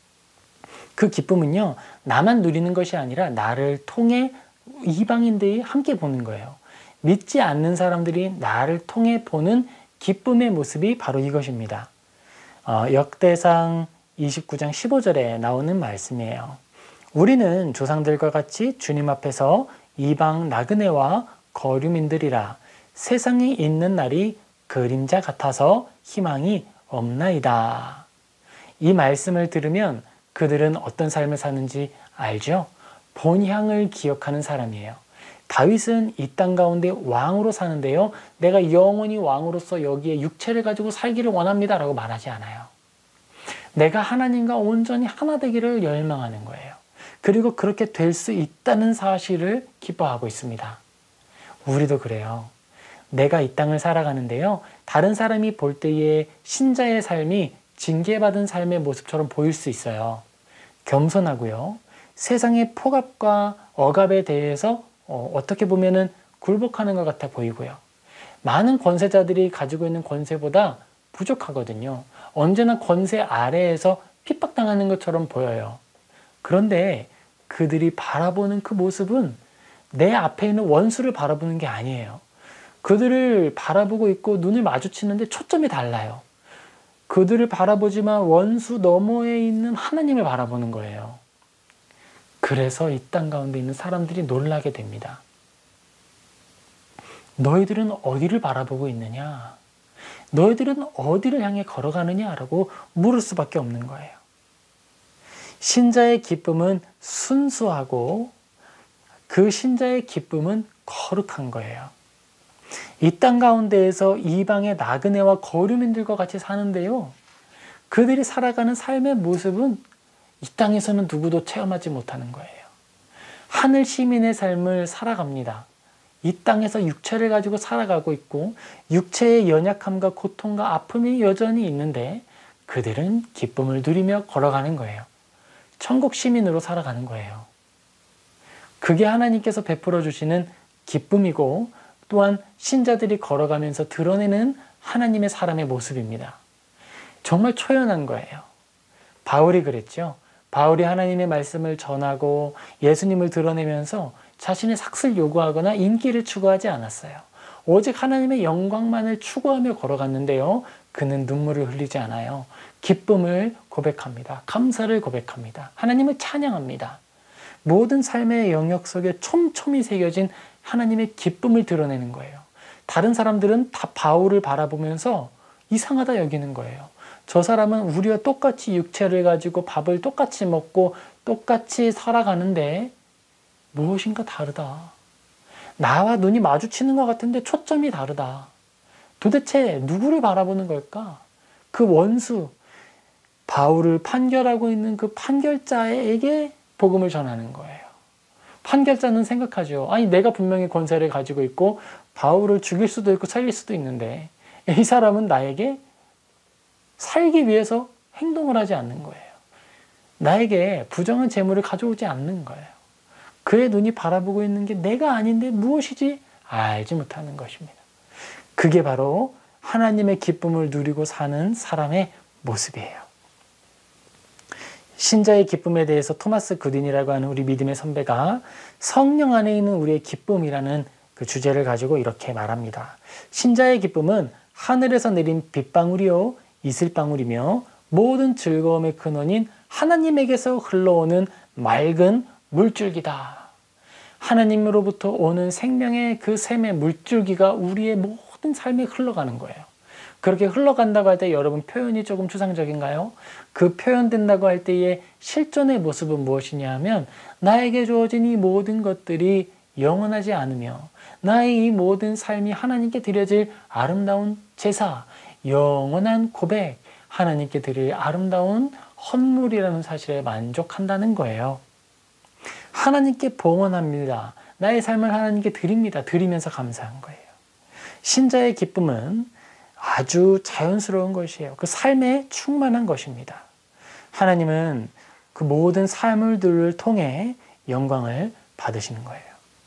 그 기쁨은요, 나만 누리는 것이 아니라 나를 통해 이방인들이 함께 보는 거예요. 믿지 않는 사람들이 나를 통해 보는 기쁨의 모습이 바로 이것입니다. 어, 역대상 이십구 장 십오 절에 나오는 말씀이에요. 우리는 조상들과 같이 주님 앞에서 이방 나그네와 거류민들이라 세상에 있는 날이 그림자 같아서 희망이 없나이다. 이 말씀을 들으면 그들은 어떤 삶을 사는지 알죠? 본향을 기억하는 사람이에요. 다윗은 이 땅 가운데 왕으로 사는데요. 내가 영원히 왕으로서 여기에 육체를 가지고 살기를 원합니다 라고 말하지 않아요. 내가 하나님과 온전히 하나 되기를 열망하는 거예요. 그리고 그렇게 될 수 있다는 사실을 기뻐하고 있습니다. 우리도 그래요. 내가 이 땅을 살아가는데요. 다른 사람이 볼 때의 신자의 삶이 징계받은 삶의 모습처럼 보일 수 있어요. 겸손하고요. 세상의 폭압과 억압에 대해서 어, 어떻게 보면은 굴복하는 것 같아 보이고요. 많은 권세자들이 가지고 있는 권세보다 부족하거든요. 언제나 권세 아래에서 핍박당하는 것처럼 보여요. 그런데 그들이 바라보는 그 모습은 내 앞에 있는 원수를 바라보는 게 아니에요. 그들을 바라보고 있고 눈을 마주치는데 초점이 달라요. 그들을 바라보지만 원수 너머에 있는 하나님을 바라보는 거예요. 그래서 이 땅 가운데 있는 사람들이 놀라게 됩니다. 너희들은 어디를 바라보고 있느냐? 너희들은 어디를 향해 걸어가느냐라고 물을 수밖에 없는 거예요. 신자의 기쁨은 순수하고 그 신자의 기쁨은 거룩한 거예요. 이 땅 가운데에서 이방의 나그네와 거류민들과 같이 사는데요. 그들이 살아가는 삶의 모습은 이 땅에서는 누구도 체험하지 못하는 거예요. 하늘 시민의 삶을 살아갑니다. 이 땅에서 육체를 가지고 살아가고 있고 육체의 연약함과 고통과 아픔이 여전히 있는데 그들은 기쁨을 누리며 걸어가는 거예요. 천국 시민으로 살아가는 거예요. 그게 하나님께서 베풀어 주시는 기쁨이고 또한 신자들이 걸어가면서 드러내는 하나님의 사람의 모습입니다. 정말 초연한 거예요. 바울이 그랬죠. 바울이 하나님의 말씀을 전하고 예수님을 드러내면서 자신의 삭슬 요구하거나 인기를 추구하지 않았어요. 오직 하나님의 영광만을 추구하며 걸어갔는데요. 그는 눈물을 흘리지 않아요. 기쁨을 고백합니다. 감사를 고백합니다. 하나님을 찬양합니다. 모든 삶의 영역 속에 촘촘히 새겨진 하나님의 기쁨을 드러내는 거예요. 다른 사람들은 다 바울을 바라보면서 이상하다 여기는 거예요. 저 사람은 우리와 똑같이 육체를 가지고 밥을 똑같이 먹고 똑같이 살아가는데 무엇인가 다르다. 나와 눈이 마주치는 것 같은데 초점이 다르다. 도대체 누구를 바라보는 걸까? 그 원수, 바울을 판결하고 있는 그 판결자에게 복음을 전하는 거예요. 판결자는 생각하죠. 아니 내가 분명히 권세를 가지고 있고 바울을 죽일 수도 있고 살릴 수도 있는데 이 사람은 나에게 살기 위해서 행동을 하지 않는 거예요. 나에게 부정한 재물을 가져오지 않는 거예요. 그의 눈이 바라보고 있는 게 내가 아닌데 무엇이지 알지 못하는 것입니다. 그게 바로 하나님의 기쁨을 누리고 사는 사람의 모습이에요. 신자의 기쁨에 대해서 토마스 굿윈이라고 하는 우리 믿음의 선배가 성령 안에 있는 우리의 기쁨이라는 그 주제를 가지고 이렇게 말합니다. 신자의 기쁨은 하늘에서 내린 빗방울이요 이슬방울이며 모든 즐거움의 근원인 하나님에게서 흘러오는 맑은 물줄기다. 하나님으로부터 오는 생명의 그 샘의 물줄기가 우리의 모든 삶에 흘러가는 거예요. 그렇게 흘러간다고 할 때 여러분 표현이 조금 추상적인가요? 그 표현된다고 할 때의 실존의 모습은 무엇이냐 하면 나에게 주어진 이 모든 것들이 영원하지 않으며 나의 이 모든 삶이 하나님께 드려질 아름다운 제사, 영원한 고백, 하나님께 드릴 아름다운 헌물이라는 사실에 만족한다는 거예요. 하나님께 봉헌합니다. 나의 삶을 하나님께 드립니다. 드리면서 감사한 거예요. 신자의 기쁨은 아주 자연스러운 것이에요. 그 삶에 충만한 것입니다. 하나님은 그 모든 삶들을 통해 영광을 받으시는 거예요.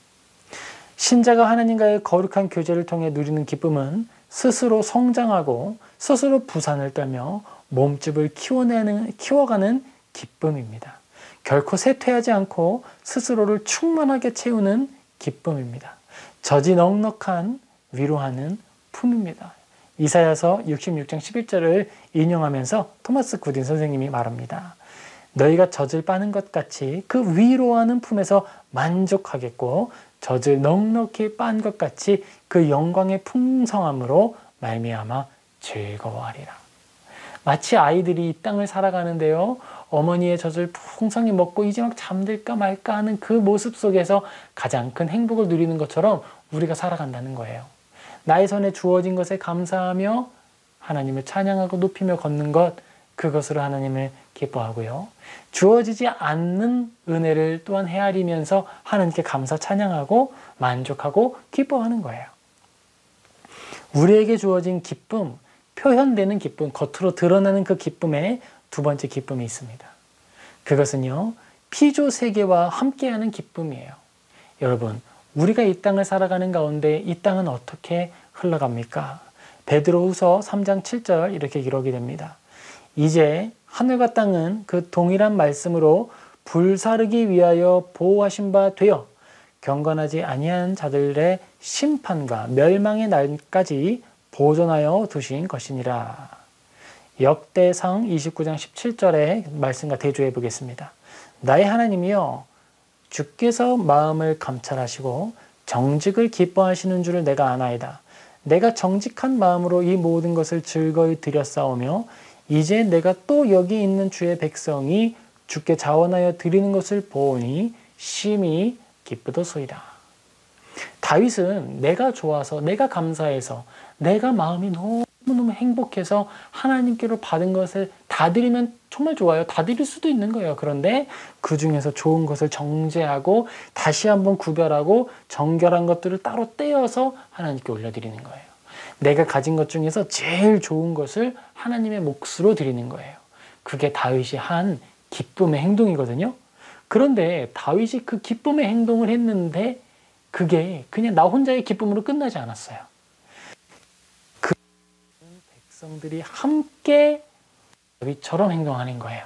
신자가 하나님과의 거룩한 교제를 통해 누리는 기쁨은 스스로 성장하고 스스로 부산을 떨며 몸집을 키워내는, 키워가는 기쁨입니다. 결코 쇠퇴하지 않고 스스로를 충만하게 채우는 기쁨입니다. 젖이 넉넉한 위로하는 품입니다. 이사야서 육십육 장 십일 절을 인용하면서 토마스 굿윈 선생님이 말합니다. 너희가 젖을 빠는 것 같이 그 위로하는 품에서 만족하겠고 젖을 넉넉히 빤 것 같이 그 영광의 풍성함으로 말미암아 즐거워하리라. 마치 아이들이 이 땅을 살아가는데요. 어머니의 젖을 풍성히 먹고 이제 막 잠들까 말까 하는 그 모습 속에서 가장 큰 행복을 누리는 것처럼 우리가 살아간다는 거예요. 나의 손에 주어진 것에 감사하며 하나님을 찬양하고 높이며 걷는 것, 그것으로 하나님을 기뻐하고요. 주어지지 않는 은혜를 또한 헤아리면서 하나님께 감사 찬양하고 만족하고 기뻐하는 거예요. 우리에게 주어진 기쁨, 표현되는 기쁨, 겉으로 드러나는 그 기쁨에 두 번째 기쁨이 있습니다. 그것은요, 피조 세계와 함께하는 기쁨이에요. 여러분, 우리가 이 땅을 살아가는 가운데 이 땅은 어떻게 흘러갑니까? 베드로후서 삼 장 칠 절 이렇게 기록이 됩니다. 이제 하늘과 땅은 그 동일한 말씀으로 불사르기 위하여 보호하신 바 되어 경건하지 아니한 자들의 심판과 멸망의 날까지 보존하여 두신 것이니라. 역대상 이십구 장 십칠 절의 말씀과 대조해 보겠습니다. 나의 하나님이여, 주께서 마음을 감찰하시고 정직을 기뻐하시는 줄을 내가 아나이다. 내가 정직한 마음으로 이 모든 것을 즐거이 드렸사오며 이제 내가 또 여기 있는 주의 백성이 주께 자원하여 드리는 것을 보니 심히 기쁘도소이다. 다윗은 내가 좋아서, 내가 감사해서, 내가 마음이 너무너무 행복해서 하나님께로 받은 것을 다 드리면 정말 좋아요. 다 드릴 수도 있는 거예요. 그런데 그 중에서 좋은 것을 정제하고 다시 한번 구별하고 정결한 것들을 따로 떼어서 하나님께 올려드리는 거예요. 내가 가진 것 중에서 제일 좋은 것을 하나님의 몫으로 드리는 거예요. 그게 다윗이 한 기쁨의 행동이거든요. 그런데 다윗이 그 기쁨의 행동을 했는데 그게 그냥 나 혼자의 기쁨으로 끝나지 않았어요. 그 백성들이 함께 다윗처럼 행동하는 거예요.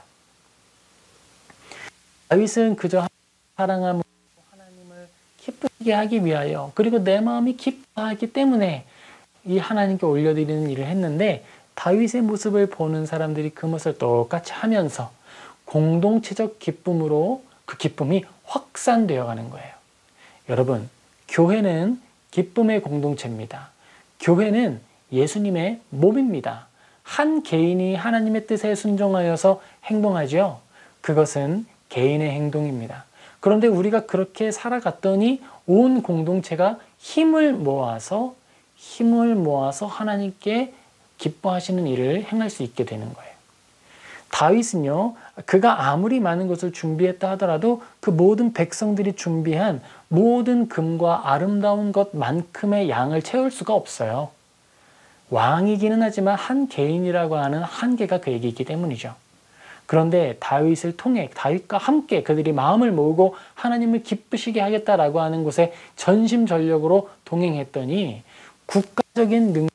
다윗은 그저 사랑함으로 하나님을 기쁘게 하기 위하여, 그리고 내 마음이 기뻐하기 때문에 이 하나님께 올려드리는 일을 했는데, 다윗의 모습을 보는 사람들이 그 모습을 똑같이 하면서 공동체적 기쁨으로 그 기쁨이 확산되어 가는 거예요. 여러분, 교회는 기쁨의 공동체입니다. 교회는 예수님의 몸입니다. 한 개인이 하나님의 뜻에 순종하여서 행동하죠. 그것은 개인의 행동입니다. 그런데 우리가 그렇게 살아갔더니 온 공동체가 힘을 모아서 힘을 모아서 하나님께 기뻐하시는 일을 행할 수 있게 되는 거예요. 다윗은요, 그가 아무리 많은 것을 준비했다 하더라도 그 모든 백성들이 준비한 모든 금과 아름다운 것만큼의 양을 채울 수가 없어요. 왕이기는 하지만 한 개인이라고 하는 한계가 그에게 있기 때문이죠. 그런데 다윗을 통해, 다윗과 함께 그들이 마음을 모으고 하나님을 기쁘시게 하겠다라고 하는 곳에 전심전력으로 동행했더니 국가적인 능력으로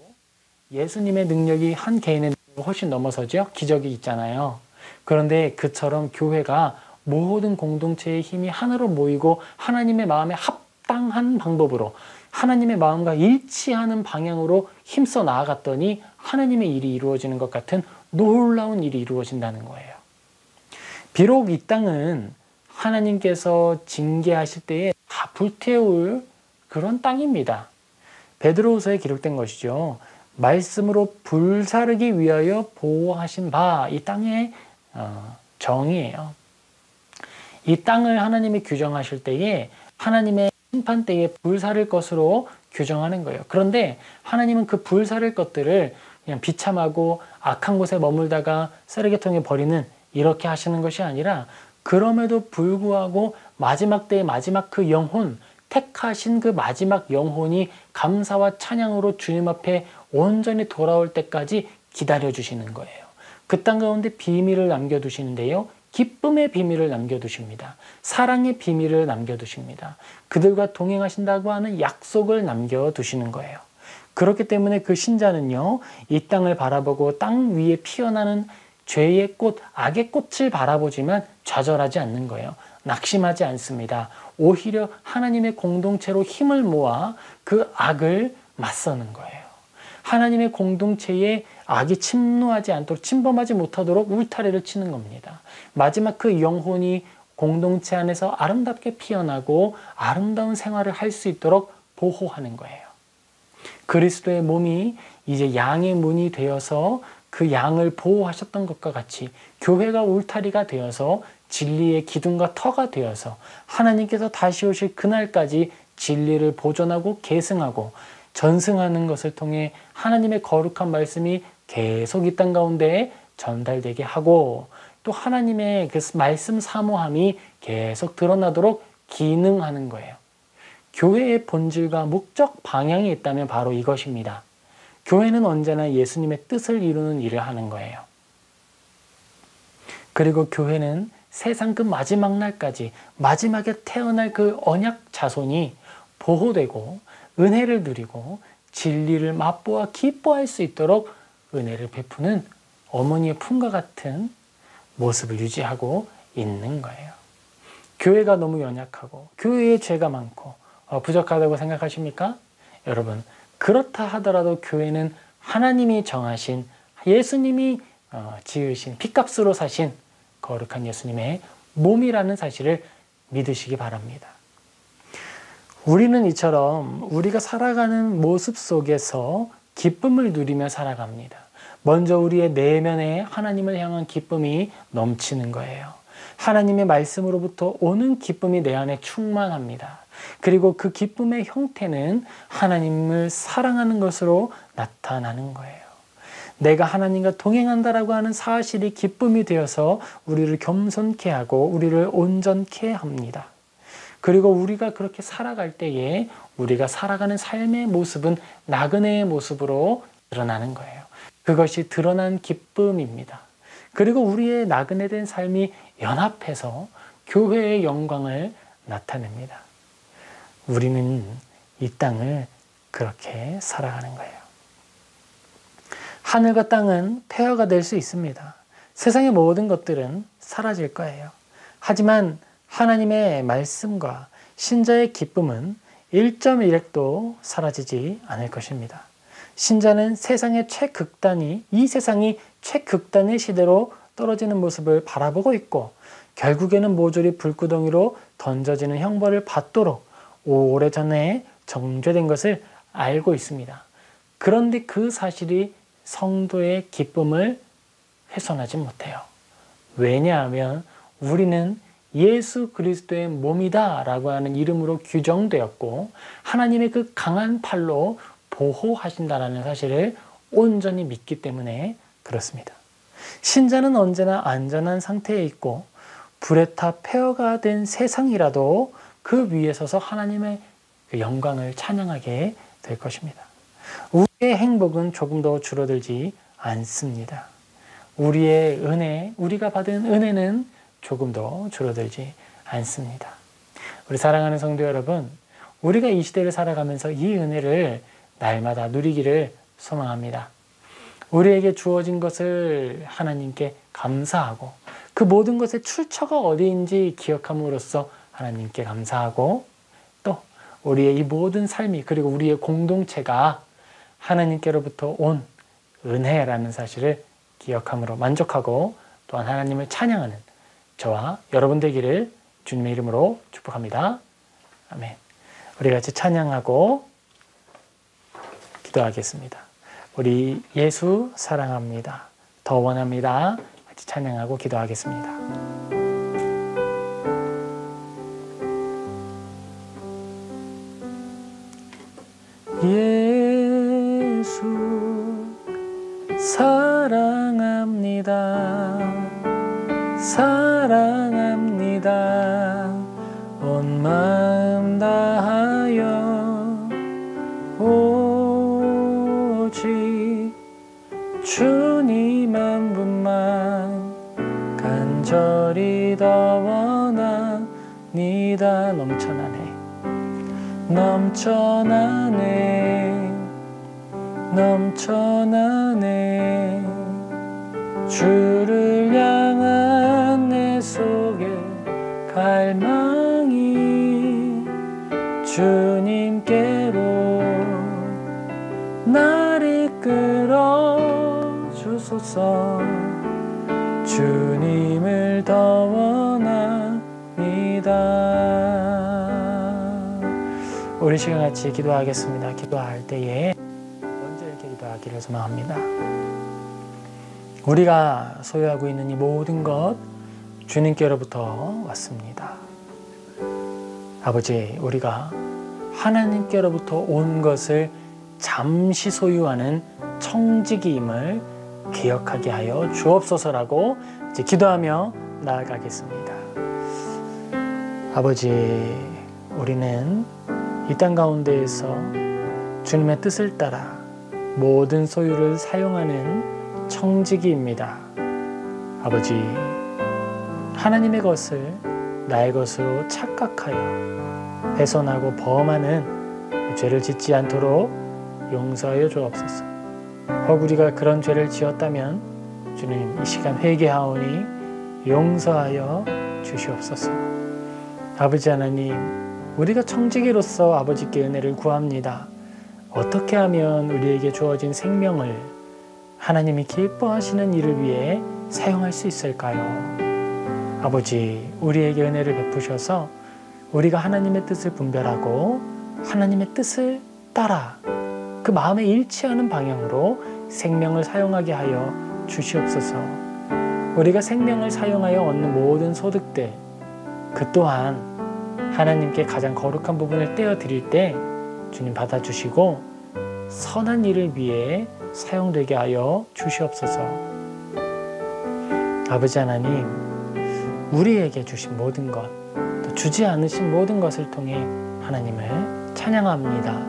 예수님의 능력이 한 개인의 능력을 훨씬 넘어서죠. 기적이 있잖아요. 그런데 그처럼 교회가 모든 공동체의 힘이 하나로 모이고 하나님의 마음에 합당한 방법으로, 하나님의 마음과 일치하는 방향으로 힘써 나아갔더니 하나님의 일이 이루어지는 것 같은 놀라운 일이 이루어진다는 거예요. 비록 이 땅은 하나님께서 징계하실 때에 다 불태울 그런 땅입니다. 베드로후서에 기록된 것이죠. 말씀으로 불사르기 위하여 보호하신 바, 이 땅의 어, 정의예요. 이 땅을 하나님이 규정하실 때에 하나님의 심판 때에 불사를 것으로 규정하는 거예요. 그런데 하나님은 그 불사를 것들을 그냥 비참하고 악한 곳에 머물다가 쓰레기통에 버리는, 이렇게 하시는 것이 아니라, 그럼에도 불구하고 마지막 때의 마지막 그 영혼, 택하신 그 마지막 영혼이 감사와 찬양으로 주님 앞에 온전히 돌아올 때까지 기다려주시는 거예요. 그 땅 가운데 비밀을 남겨두시는데요, 기쁨의 비밀을 남겨두십니다. 사랑의 비밀을 남겨두십니다. 그들과 동행하신다고 하는 약속을 남겨두시는 거예요. 그렇기 때문에 그 신자는요, 이 땅을 바라보고 땅 위에 피어나는 죄의 꽃, 악의 꽃을 바라보지만 좌절하지 않는 거예요. 낙심하지 않습니다. 오히려 하나님의 공동체로 힘을 모아 그 악을 맞서는 거예요. 하나님의 공동체에 악이 침노하지 않도록, 침범하지 못하도록 울타리를 치는 겁니다. 마지막 그 영혼이 공동체 안에서 아름답게 피어나고 아름다운 생활을 할 수 있도록 보호하는 거예요. 그리스도의 몸이 이제 양의 문이 되어서 그 양을 보호하셨던 것과 같이 교회가 울타리가 되어서 진리의 기둥과 터가 되어서 하나님께서 다시 오실 그날까지 진리를 보존하고 계승하고 전승하는 것을 통해 하나님의 거룩한 말씀이 계속 이 땅 가운데 전달되게 하고, 또 하나님의 그 말씀 사모함이 계속 드러나도록 기능하는 거예요. 교회의 본질과 목적 방향이 있다면 바로 이것입니다. 교회는 언제나 예수님의 뜻을 이루는 일을 하는 거예요. 그리고 교회는 세상 그 마지막 날까지, 마지막에 태어날 그 언약 자손이 보호되고 은혜를 누리고 진리를 맛보아 기뻐할 수 있도록 은혜를 베푸는 어머니의 품과 같은 모습을 유지하고 있는 거예요. 교회가 너무 연약하고 교회에 죄가 많고 어, 부족하다고 생각하십니까? 여러분, 그렇다 하더라도 교회는 하나님이 정하신, 예수님이 어, 지으신, 핏값으로 사신 거룩한 예수님의 몸이라는 사실을 믿으시기 바랍니다. 우리는 이처럼 우리가 살아가는 모습 속에서 기쁨을 누리며 살아갑니다. 먼저 우리의 내면에 하나님을 향한 기쁨이 넘치는 거예요. 하나님의 말씀으로부터 오는 기쁨이 내 안에 충만합니다. 그리고 그 기쁨의 형태는 하나님을 사랑하는 것으로 나타나는 거예요. 내가 하나님과 동행한다라고 하는 사실이 기쁨이 되어서 우리를 겸손케 하고 우리를 온전케 합니다. 그리고 우리가 그렇게 살아갈 때에 우리가 살아가는 삶의 모습은 나그네의 모습으로 드러나는 거예요. 그것이 드러난 기쁨입니다. 그리고 우리의 나그네된 삶이 연합해서 교회의 영광을 나타냅니다. 우리는 이 땅을 그렇게 살아가는 거예요. 하늘과 땅은 폐허가 될 수 있습니다. 세상의 모든 것들은 사라질 거예요. 하지만 하나님의 말씀과 신자의 기쁨은 일 점 일 핵도 사라지지 않을 것입니다. 신자는 세상의 최극단이, 이 세상이 최극단의 시대로 떨어지는 모습을 바라보고 있고 결국에는 모조리 불구덩이로 던져지는 형벌을 받도록 오래전에 정죄된 것을 알고 있습니다. 그런데 그 사실이 성도의 기쁨을 훼손하지 못해요. 왜냐하면 우리는 예수 그리스도의 몸이다 라고 하는 이름으로 규정되었고 하나님의 그 강한 팔로 보호하신다라는 사실을 온전히 믿기 때문에 그렇습니다. 신자는 언제나 안전한 상태에 있고 불에 타 폐허가 된 세상이라도 그 위에 서서 하나님의 영광을 찬양하게 될 것입니다. 우리의 행복은 조금 더 줄어들지 않습니다. 우리의 은혜, 우리가 받은 은혜는 조금 더 줄어들지 않습니다. 우리 사랑하는 성도 여러분, 우리가 이 시대를 살아가면서 이 은혜를 날마다 누리기를 소망합니다. 우리에게 주어진 것을 하나님께 감사하고 그 모든 것의 출처가 어디인지 기억함으로써 하나님께 감사하고 또 우리의 이 모든 삶이 그리고 우리의 공동체가 하나님께로부터 온 은혜라는 사실을 기억함으로 만족하고 또한 하나님을 찬양하는 저와 여러분 되기를 주님의 이름으로 축복합니다. 아멘. 우리 같이 찬양하고 기도하겠습니다. 우리 예수 사랑합니다. 더 원합니다. 같이 찬양하고 기도하겠습니다. 예수 사랑합니다. 사랑합니다. 온 마음 다하여 오직 주님 한 분만 간절히 더 원합니다. 넘쳐나네 넘쳐나네 넘쳐나네 주를 향한 내 속에 갈망이 주님께로 날 이끌어 주소서. 주님을 더 원합니다. 우리 시간 같이 기도하겠습니다. 기도할 때에 먼저 이렇게 기도하기를 소망합니다. 우리가 소유하고 있는 이 모든 것 주님께로부터 왔습니다. 아버지, 우리가 하나님께로부터 온 것을 잠시 소유하는 청지기임을 기억하게 하여 주옵소서라고 이제 기도하며 나아가겠습니다. 아버지, 우리는 이 땅 가운데에서 주님의 뜻을 따라 모든 소유를 사용하는 청지기입니다. 아버지, 하나님의 것을 나의 것으로 착각하여 훼손하고 범하는 죄를 짓지 않도록 용서하여 주옵소서. 혹 우리가 그런 죄를 지었다면 주님, 이 시간 회개하오니 용서하여 주시옵소서. 아버지 하나님, 우리가 청지기로서 아버지께 은혜를 구합니다. 어떻게 하면 우리에게 주어진 생명을 하나님이 기뻐하시는 일을 위해 사용할 수 있을까요? 아버지, 우리에게 은혜를 베푸셔서 우리가 하나님의 뜻을 분별하고 하나님의 뜻을 따라 그 마음에 일치하는 방향으로 생명을 사용하게 하여 주시옵소서. 우리가 생명을 사용하여 얻는 모든 소득들, 그 또한 하나님께 가장 거룩한 부분을 떼어드릴 때 주님 받아주시고 선한 일을 위해 사용되게 하여 주시옵소서. 아버지 하나님, 우리에게 주신 모든 것, 또 주지 않으신 모든 것을 통해 하나님을 찬양합니다.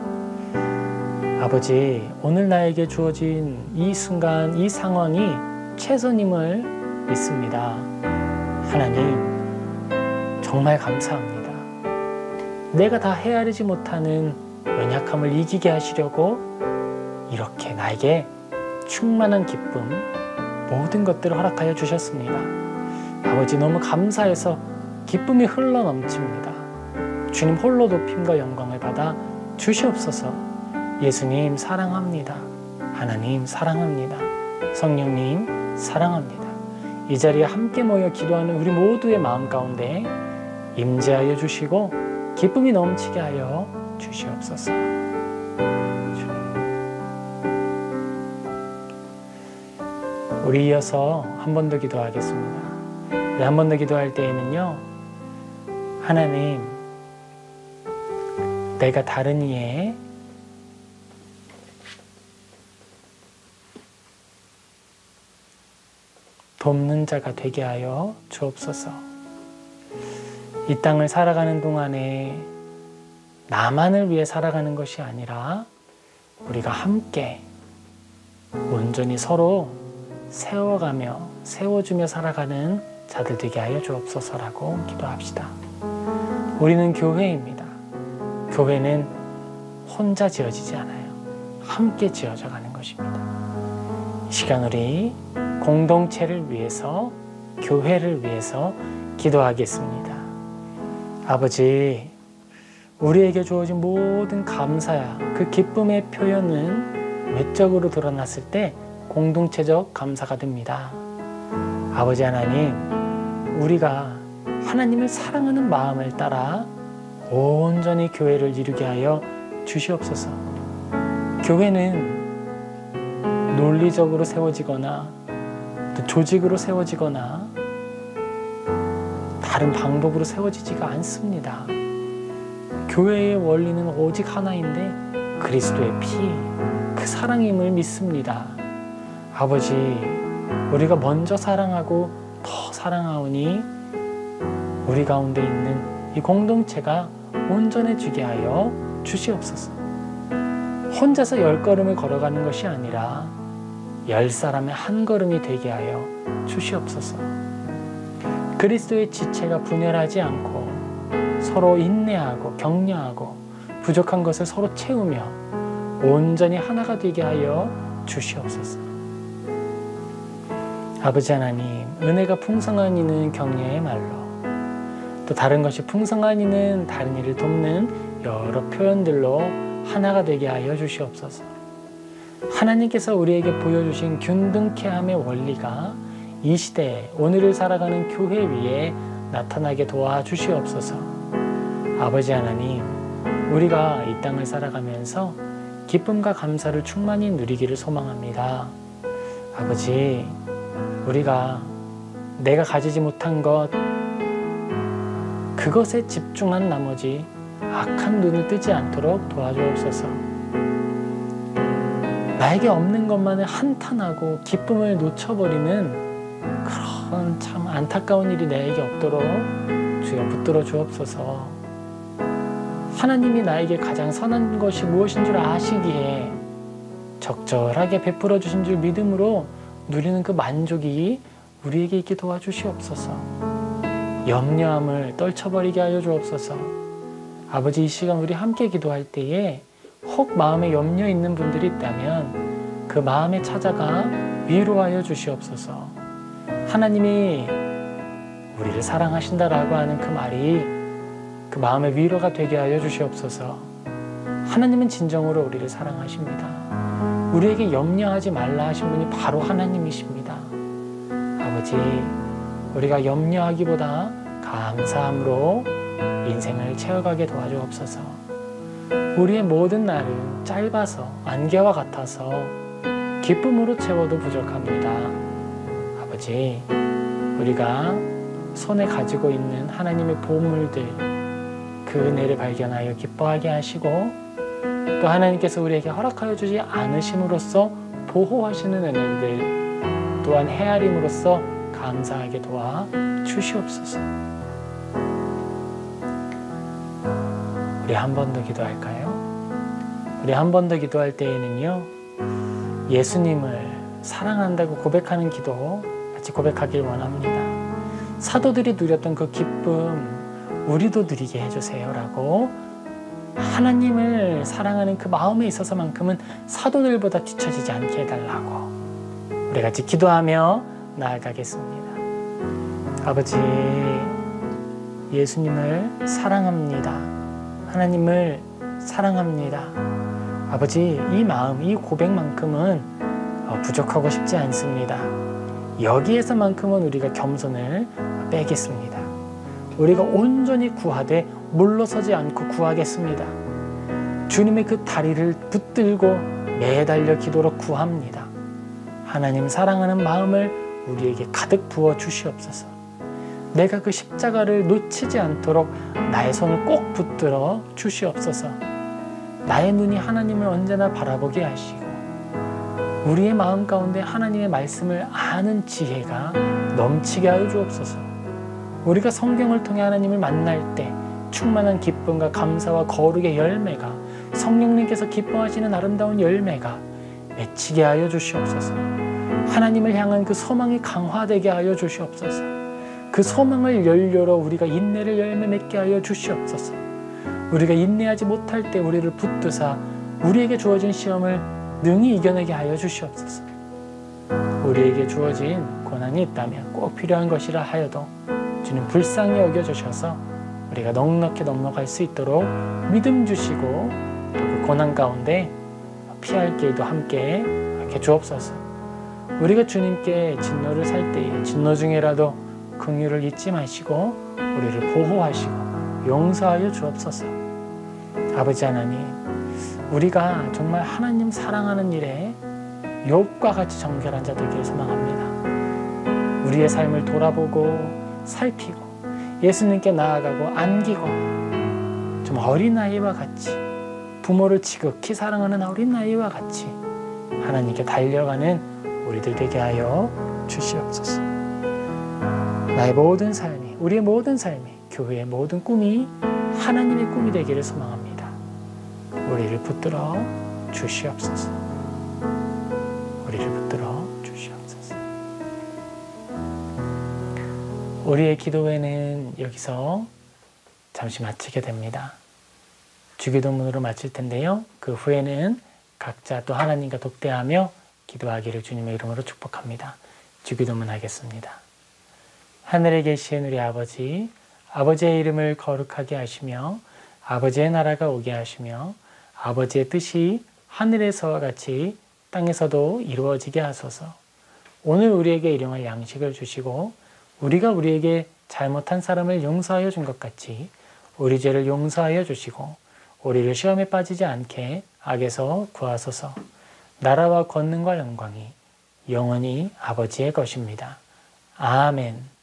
아버지, 오늘 나에게 주어진 이 순간, 이 상황이 최선임을 믿습니다. 하나님, 정말 감사합니다. 내가 다 헤아리지 못하는 연약함을 이기게 하시려고 이렇게 나에게 충만한 기쁨, 모든 것들을 허락하여 주셨습니다. 아버지, 너무 감사해서 기쁨이 흘러 넘칩니다. 주님 홀로 높임과 영광을 받아 주시옵소서. 예수님 사랑합니다. 하나님 사랑합니다. 성령님 사랑합니다. 이 자리에 함께 모여 기도하는 우리 모두의 마음 가운데 임재하여 주시고 기쁨이 넘치게 하여 주시옵소서. 우리 이어서 한 번 더 기도하겠습니다. 우리 한 번 더 기도할 때에는요, 하나님, 내가 다른 이에 돕는 자가 되게 하여 주옵소서. 이 땅을 살아가는 동안에 나만을 위해 살아가는 것이 아니라 우리가 함께 온전히 서로 세워가며 세워주며 살아가는 자들 되게 하여 주옵소서라고 기도합시다. 우리는 교회입니다. 교회는 혼자 지어지지 않아요. 함께 지어져 가는 것입니다. 이 시간 우리 공동체를 위해서, 교회를 위해서 기도하겠습니다. 아버지, 우리에게 주어진 모든 감사야, 그 기쁨의 표현은 외적으로 드러났을 때 공동체적 감사가 됩니다. 아버지 하나님, 우리가 하나님을 사랑하는 마음을 따라 온전히 교회를 이루게 하여 주시옵소서. 교회는 논리적으로 세워지거나 또 조직으로 세워지거나 다른 방법으로 세워지지가 않습니다. 교회의 원리는 오직 하나인데 그리스도의 피, 그 사랑임을 믿습니다. 아버지, 우리가 먼저 사랑하고 더 사랑하오니 우리 가운데 있는 이 공동체가 온전해지게 하여 주시옵소서. 혼자서 열 걸음을 걸어가는 것이 아니라 열 사람의 한 걸음이 되게 하여 주시옵소서. 그리스도의 지체가 분열하지 않고 서로 인내하고 격려하고 부족한 것을 서로 채우며 온전히 하나가 되게 하여 주시옵소서. 아버지 하나님, 은혜가 풍성한 이는 격려의 말로, 또 다른 것이 풍성한 이는 다른 이를 돕는 여러 표현들로 하나가 되게 하여 주시옵소서. 하나님께서 우리에게 보여주신 균등케함의 원리가 이 시대에 오늘을 살아가는 교회 위에 나타나게 도와주시옵소서. 아버지 하나님, 우리가 이 땅을 살아가면서 기쁨과 감사를 충만히 누리기를 소망합니다. 아버지, 우리가 내가 가지지 못한 것, 그것에 집중한 나머지 악한 눈을 뜨지 않도록 도와주옵소서. 나에게 없는 것만을 한탄하고 기쁨을 놓쳐버리는 그런 참 안타까운 일이 나에게 없도록 주여 붙들어 주옵소서. 하나님이 나에게 가장 선한 것이 무엇인 줄 아시기에 적절하게 베풀어 주신 줄 믿음으로 누리는 그 만족이 우리에게 있게 도와주시옵소서. 염려함을 떨쳐버리게 하여 주옵소서. 아버지, 이 시간 우리 함께 기도할 때에 혹 마음에 염려 있는 분들이 있다면 그 마음에 찾아가 위로하여 주시옵소서. 하나님이 우리를 사랑하신다라고 하는 그 말이 그 마음의 위로가 되게 하여 주시옵소서. 하나님은 진정으로 우리를 사랑하십니다. 우리에게 염려하지 말라 하신 분이 바로 하나님이십니다. 아버지, 우리가 염려하기보다 감사함으로 인생을 채워가게 도와주옵소서. 우리의 모든 날은 짧아서 안개와 같아서 기쁨으로 채워도 부족합니다. 아버지, 우리가 손에 가지고 있는 하나님의 보물들, 그 은혜를 발견하여 기뻐하게 하시고, 또 하나님께서 우리에게 허락하여 주지 않으심으로써 보호하시는 은혜들 또한 헤아림으로써 감사하게 도와 주시옵소서. 우리 한 번 더 기도할까요? 우리 한 번 더 기도할 때에는요, 예수님을 사랑한다고 고백하는 기도 같이 고백하길 원합니다. 사도들이 누렸던 그 기쁨 우리도 누리게 해주세요 라고, 하나님을 사랑하는 그 마음에 있어서만큼은 사도들보다 뒤처지지 않게 해달라고 우리 같이 기도하며 나아가겠습니다. 아버지, 예수님을 사랑합니다. 하나님을 사랑합니다. 아버지, 이 마음, 이 고백만큼은 부족하고 싶지 않습니다. 여기에서만큼은 우리가 겸손을 빼겠습니다. 우리가 온전히 구하되 물러서지 않고 구하겠습니다. 주님의 그 다리를 붙들고 매달려 기도로 구합니다. 하나님 사랑하는 마음을 우리에게 가득 부어 주시옵소서. 내가 그 십자가를 놓치지 않도록 나의 손을 꼭 붙들어 주시옵소서. 나의 눈이 하나님을 언제나 바라보게 하시고, 우리의 마음 가운데 하나님의 말씀을 아는 지혜가 넘치게 하여 주옵소서. 우리가 성경을 통해 하나님을 만날 때 충만한 기쁨과 감사와 거룩의 열매가, 성령님께서 기뻐하시는 아름다운 열매가 맺히게 하여 주시옵소서. 하나님을 향한 그 소망이 강화되게 하여 주시옵소서. 그 소망을 연료로 우리가 인내를 열매 맺게 하여 주시옵소서. 우리가 인내하지 못할 때 우리를 붙드사 우리에게 주어진 시험을 능히 이겨내게 하여 주시옵소서. 우리에게 주어진 고난이 있다면 꼭 필요한 것이라 하여도 주님 불쌍히 여겨주셔서 우리가 넉넉히 넉넉할 수 있도록 믿음 주시고, 또 그 고난 가운데 피할 길도 함께 이렇게 주옵소서. 우리가 주님께 진노를 살 때에 진노 중에라도 긍휼을 잊지 마시고 우리를 보호하시고 용서하여 주옵소서. 아버지 하나님, 우리가 정말 하나님 사랑하는 일에 욥과 같이 정결한 자 되기를 소망합니다. 우리의 삶을 돌아보고 살피고 예수님께 나아가고 안기고, 좀 어린아이와 같이 부모를 지극히 사랑하는 어린아이와 같이 하나님께 달려가는 우리들 되게 하여 주시옵소서. 나의 모든 삶이, 우리의 모든 삶이, 교회의 모든 꿈이 하나님의 꿈이 되기를 소망합니다. 우리를 붙들어 주시옵소서. 우리를 붙들어 주시옵소서. 우리의 기도회는 여기서 잠시 마치게 됩니다. 주기도문으로 마칠 텐데요. 그 후에는 각자 또 하나님과 독대하며 기도하기를 주님의 이름으로 축복합니다. 주기도문 하겠습니다. 하늘에 계신 우리 아버지, 아버지의 이름을 거룩하게 하시며 아버지의 나라가 오게 하시며 아버지의 뜻이 하늘에서와 같이 땅에서도 이루어지게 하소서. 오늘 우리에게 일용할 양식을 주시고 우리가 우리에게 잘못한 사람을 용서하여 준 것 같이 우리 죄를 용서하여 주시고 우리를 시험에 빠지지 않게 악에서 구하소서. 나라와 권능과 영광이 영원히 아버지의 것입니다. 아멘.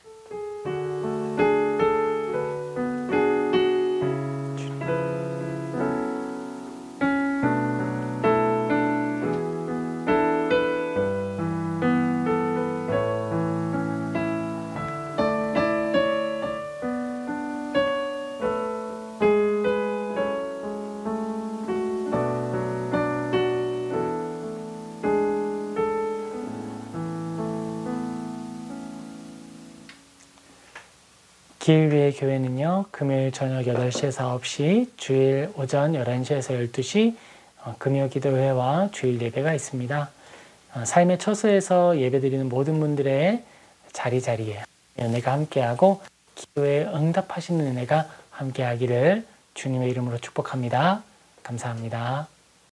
길 위의 교회는요, 금요일 저녁 여덟 시에서 아홉 시, 주일 오전 열한 시에서 열두 시 금요 기도회와 주일 예배가 있습니다. 삶의 처소에서 예배드리는 모든 분들의 자리자리에 은혜가 함께하고 기도에 응답하시는 은혜가 함께하기를 주님의 이름으로 축복합니다. 감사합니다.